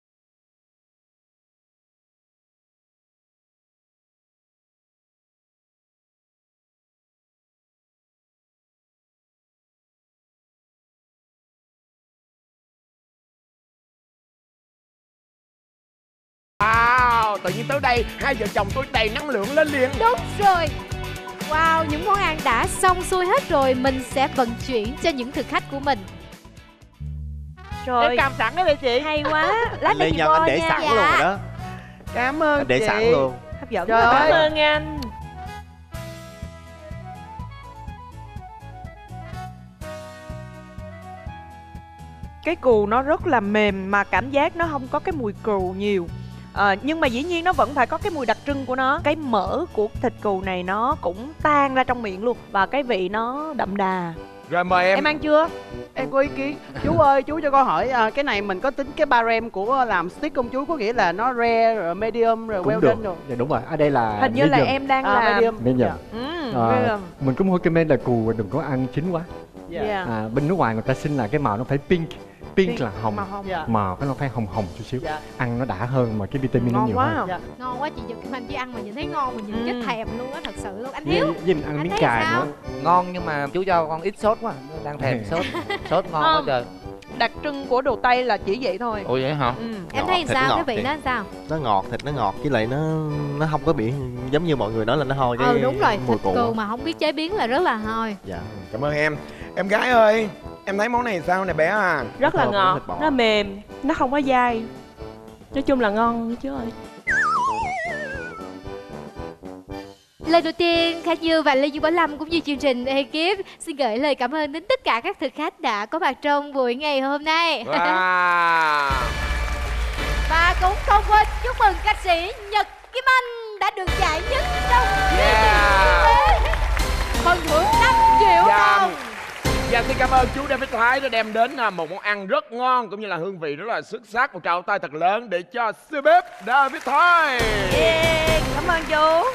Speaker 1: wow, tự nhiên tới đây hai vợ chồng tôi đầy năng lượng lên liền.
Speaker 2: Đúng rồi. Wow, những món ăn đã xong xuôi hết rồi. Mình sẽ vận chuyển cho những thực khách của mình.
Speaker 3: Rồi.
Speaker 6: Em cầm sẵn cái đây chị.
Speaker 3: Hay quá. Lát
Speaker 7: Lê Nhân anh để
Speaker 3: nha.
Speaker 7: sẵn
Speaker 3: Dạ.
Speaker 7: luôn rồi đó.
Speaker 6: Cảm ơn
Speaker 7: Anh để
Speaker 6: chị.
Speaker 7: sẵn luôn.
Speaker 3: Hấp dẫn
Speaker 6: Trời
Speaker 3: quá.
Speaker 6: ơi.
Speaker 9: Cảm ơn anh.
Speaker 3: Cái cừu nó rất là mềm mà cảm giác nó không có cái mùi cừu nhiều. À, nhưng mà dĩ nhiên nó vẫn phải có cái mùi đặc trưng của nó. Cái mỡ của thịt cừu này nó cũng tan ra trong miệng luôn. Và cái vị nó đậm đà.
Speaker 1: Rồi mời em.
Speaker 3: Em ăn chưa?
Speaker 6: Em có ý kiến. Chú ơi, chú cho con hỏi à, cái này mình có tính cái barem của làm stick không chú? Có nghĩa là nó rare, rồi medium, rồi
Speaker 11: Cũng
Speaker 6: well
Speaker 11: được.
Speaker 6: done rồi.
Speaker 11: Dạ đúng rồi, ở đây là
Speaker 3: Hình như là
Speaker 11: medium.
Speaker 3: em đang
Speaker 6: À,
Speaker 3: làm
Speaker 6: medium.
Speaker 11: Medium.
Speaker 3: Ừ,
Speaker 11: À,
Speaker 3: medium.
Speaker 11: mình cũng recommend là cù đừng có ăn chín quá.
Speaker 6: Dạ.
Speaker 3: Yeah.
Speaker 11: À, bên nước ngoài người ta xin là cái màu nó phải pink. Pink,
Speaker 3: Pink,
Speaker 11: là hồng,
Speaker 3: màu hồng.
Speaker 6: Dạ.
Speaker 11: màu cái nó phải hồng hồng chút xíu.
Speaker 6: Dạ.
Speaker 11: Ăn nó đã hơn mà cái vitamin nó
Speaker 3: Ngon
Speaker 11: nhiều
Speaker 3: quá.
Speaker 11: hơn.
Speaker 6: Dạ.
Speaker 2: Ngon quá chị Nhật Kim Anh, chỉ ăn mà nhìn thấy ngon mà nhìn
Speaker 3: Ừ.
Speaker 2: chết thèm luôn á, thật sự luôn. Anh
Speaker 11: Với,
Speaker 2: Hiếu,
Speaker 11: với mình ăn
Speaker 2: anh
Speaker 11: miếng
Speaker 2: thấy
Speaker 11: cài
Speaker 2: sao?
Speaker 11: nữa.
Speaker 4: Ngon nhưng mà chú cho con ít sốt quá, nó đang thèm sốt. Sốt ngon quá
Speaker 3: Không.
Speaker 4: trời.
Speaker 3: Đặc trưng của đồ Tây là chỉ vậy thôi.
Speaker 7: Ủa vậy hả?
Speaker 3: Ừ.
Speaker 2: Em
Speaker 7: Ngọt,
Speaker 2: thấy
Speaker 7: thịt
Speaker 2: sao,
Speaker 7: ngọt
Speaker 2: cái vị
Speaker 7: chị.
Speaker 2: nó làm sao?
Speaker 7: Nó ngọt, thịt nó ngọt, với lại nó nó không có bị giống như mọi người nói là nó hôi cái
Speaker 2: Ừ đúng rồi,
Speaker 7: mùi
Speaker 2: thịt
Speaker 7: củ.
Speaker 2: cừu mà không biết chế biến là rất là hôi.
Speaker 7: Dạ.
Speaker 1: Cảm ơn em. Em gái ơi, em thấy món này sao nè bé à?
Speaker 9: Rất là
Speaker 7: Thơm với
Speaker 9: ngọt,
Speaker 7: thịt bò.
Speaker 9: nó mềm, nó không có dai. Nói chung là ngon chứ ơi.
Speaker 2: Lời đầu tiên, Khả Như và Lê Dương Bảo Lâm cũng như chương trình ekip xin gửi lời cảm ơn đến tất cả các thực khách đã có mặt trong buổi ngày hôm nay.
Speaker 1: Wow.
Speaker 2: Và cũng không quên chúc mừng ca sĩ Nhật Kim Anh đã được giải nhất trong
Speaker 1: Yeah.
Speaker 2: phần thưởng năm triệu
Speaker 1: Dạ.
Speaker 2: đồng.
Speaker 1: Dạ xin cảm ơn chú David Thái đã đem đến à, một món ăn rất ngon cũng như là hương vị rất là xuất sắc. Một tràng tay thật lớn để cho siêu bếp David Thái.
Speaker 3: Yeah, cảm ơn chú.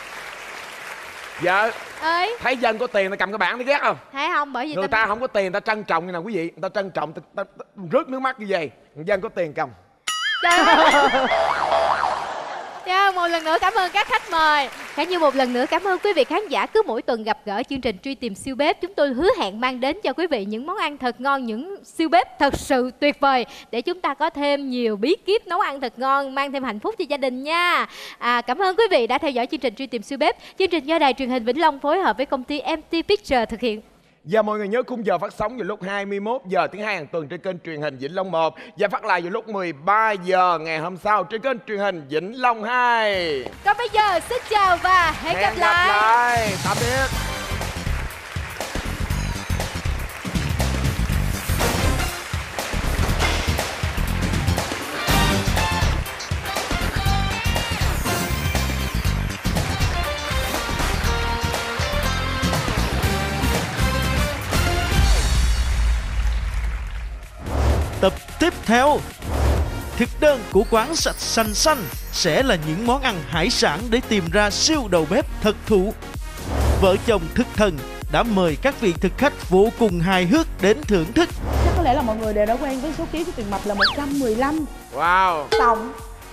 Speaker 1: Dạ,
Speaker 2: Ơi,
Speaker 1: thấy dân có tiền ta cầm cái bảng thấy ghét không?
Speaker 2: thấy không? Bởi vì
Speaker 1: Người
Speaker 2: ta
Speaker 1: ta không có tiền ta trân trọng như nào quý vị. Người ta trân trọng ta, ta, ta rớt nước mắt như vậy. Dân có tiền cầm.
Speaker 2: Trời ơi. Dạ, một lần nữa cảm ơn các khách mời. Khả Như một lần nữa cảm ơn quý vị khán giả cứ mỗi tuần gặp gỡ chương trình Truy Tìm Siêu Bếp. Chúng tôi hứa hẹn mang đến cho quý vị những món ăn thật ngon, những siêu bếp thật sự tuyệt vời để chúng ta có thêm nhiều bí kíp nấu ăn thật ngon, mang thêm hạnh phúc cho gia đình nha. À, cảm ơn quý vị đã theo dõi chương trình Truy Tìm Siêu Bếp. Chương trình do Đài Truyền hình Vĩnh Long phối hợp với công ty em tê Picture thực hiện.
Speaker 1: Và mọi người nhớ khung giờ phát sóng vào lúc hai mươi mốt giờ thứ hai hàng tuần trên kênh truyền hình Vĩnh Long một và phát lại vào lúc mười ba giờ ngày hôm sau trên kênh truyền hình Vĩnh Long hai.
Speaker 2: Còn bây giờ xin chào và hẹn,
Speaker 1: hẹn
Speaker 2: gặp,
Speaker 1: gặp
Speaker 2: lại.
Speaker 1: lại. Tạm biệt.
Speaker 14: Tập tiếp theo, thực đơn của quán Sạch Sành Xanh sẽ là những món ăn hải sản để tìm ra siêu đầu bếp thật thụ. Vợ chồng thực thần đã mời các vị thực khách vô cùng hài hước đến thưởng thức.
Speaker 15: Chắc có lẽ là mọi người đều đã quen với số ký của Tuyền Mập là một trăm mười lăm.
Speaker 1: Wow.
Speaker 15: Cộng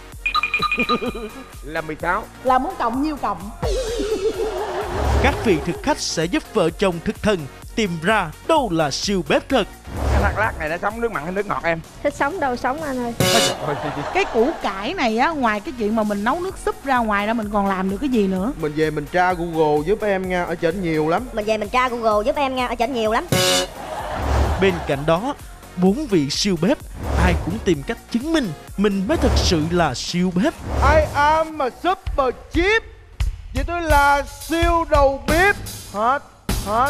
Speaker 1: là mười sáu.
Speaker 15: Là muốn cộng nhiêu cộng.
Speaker 14: Các vị thực khách sẽ giúp vợ chồng thực thần tìm ra đâu là siêu bếp thật.
Speaker 12: Cái thác lát này nó sống nước mặn hay nước ngọt em?
Speaker 13: Thích sống đâu sống anh ơi.
Speaker 15: Cái củ cải này á, ngoài cái chuyện mà mình nấu nước súp ra, ngoài ra mình còn làm được cái gì nữa?
Speaker 16: Mình về mình tra Google giúp em nha, ở trển nhiều lắm.
Speaker 8: Mình về mình tra Google giúp em nha, ở trển nhiều lắm.
Speaker 14: Bên cạnh đó, bốn vị siêu bếp ai cũng tìm cách chứng minh mình mới thật sự là siêu bếp.
Speaker 16: I am a super chef. Vậy tôi là siêu đầu bếp. Hết, hết.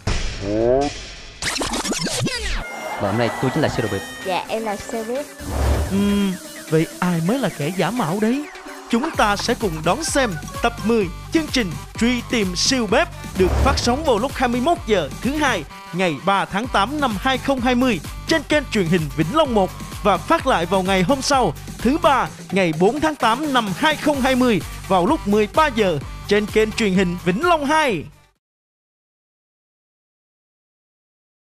Speaker 17: Và hôm nay tôi chính là siêu đầu bếp.
Speaker 13: Dạ em là siêu bếp.
Speaker 14: Uhm, vậy ai mới là kẻ giả mạo đấy? Chúng ta sẽ cùng đón xem tập mười chương trình Truy Tìm Siêu Bếp được phát sóng vào lúc hai mươi mốt giờ thứ hai ngày ba tháng tám năm hai không hai không trên kênh truyền hình Vĩnh Long một và phát lại vào ngày hôm sau thứ ba ngày bốn tháng tám năm hai không hai không vào lúc mười ba giờ trên kênh truyền hình Vĩnh Long hai.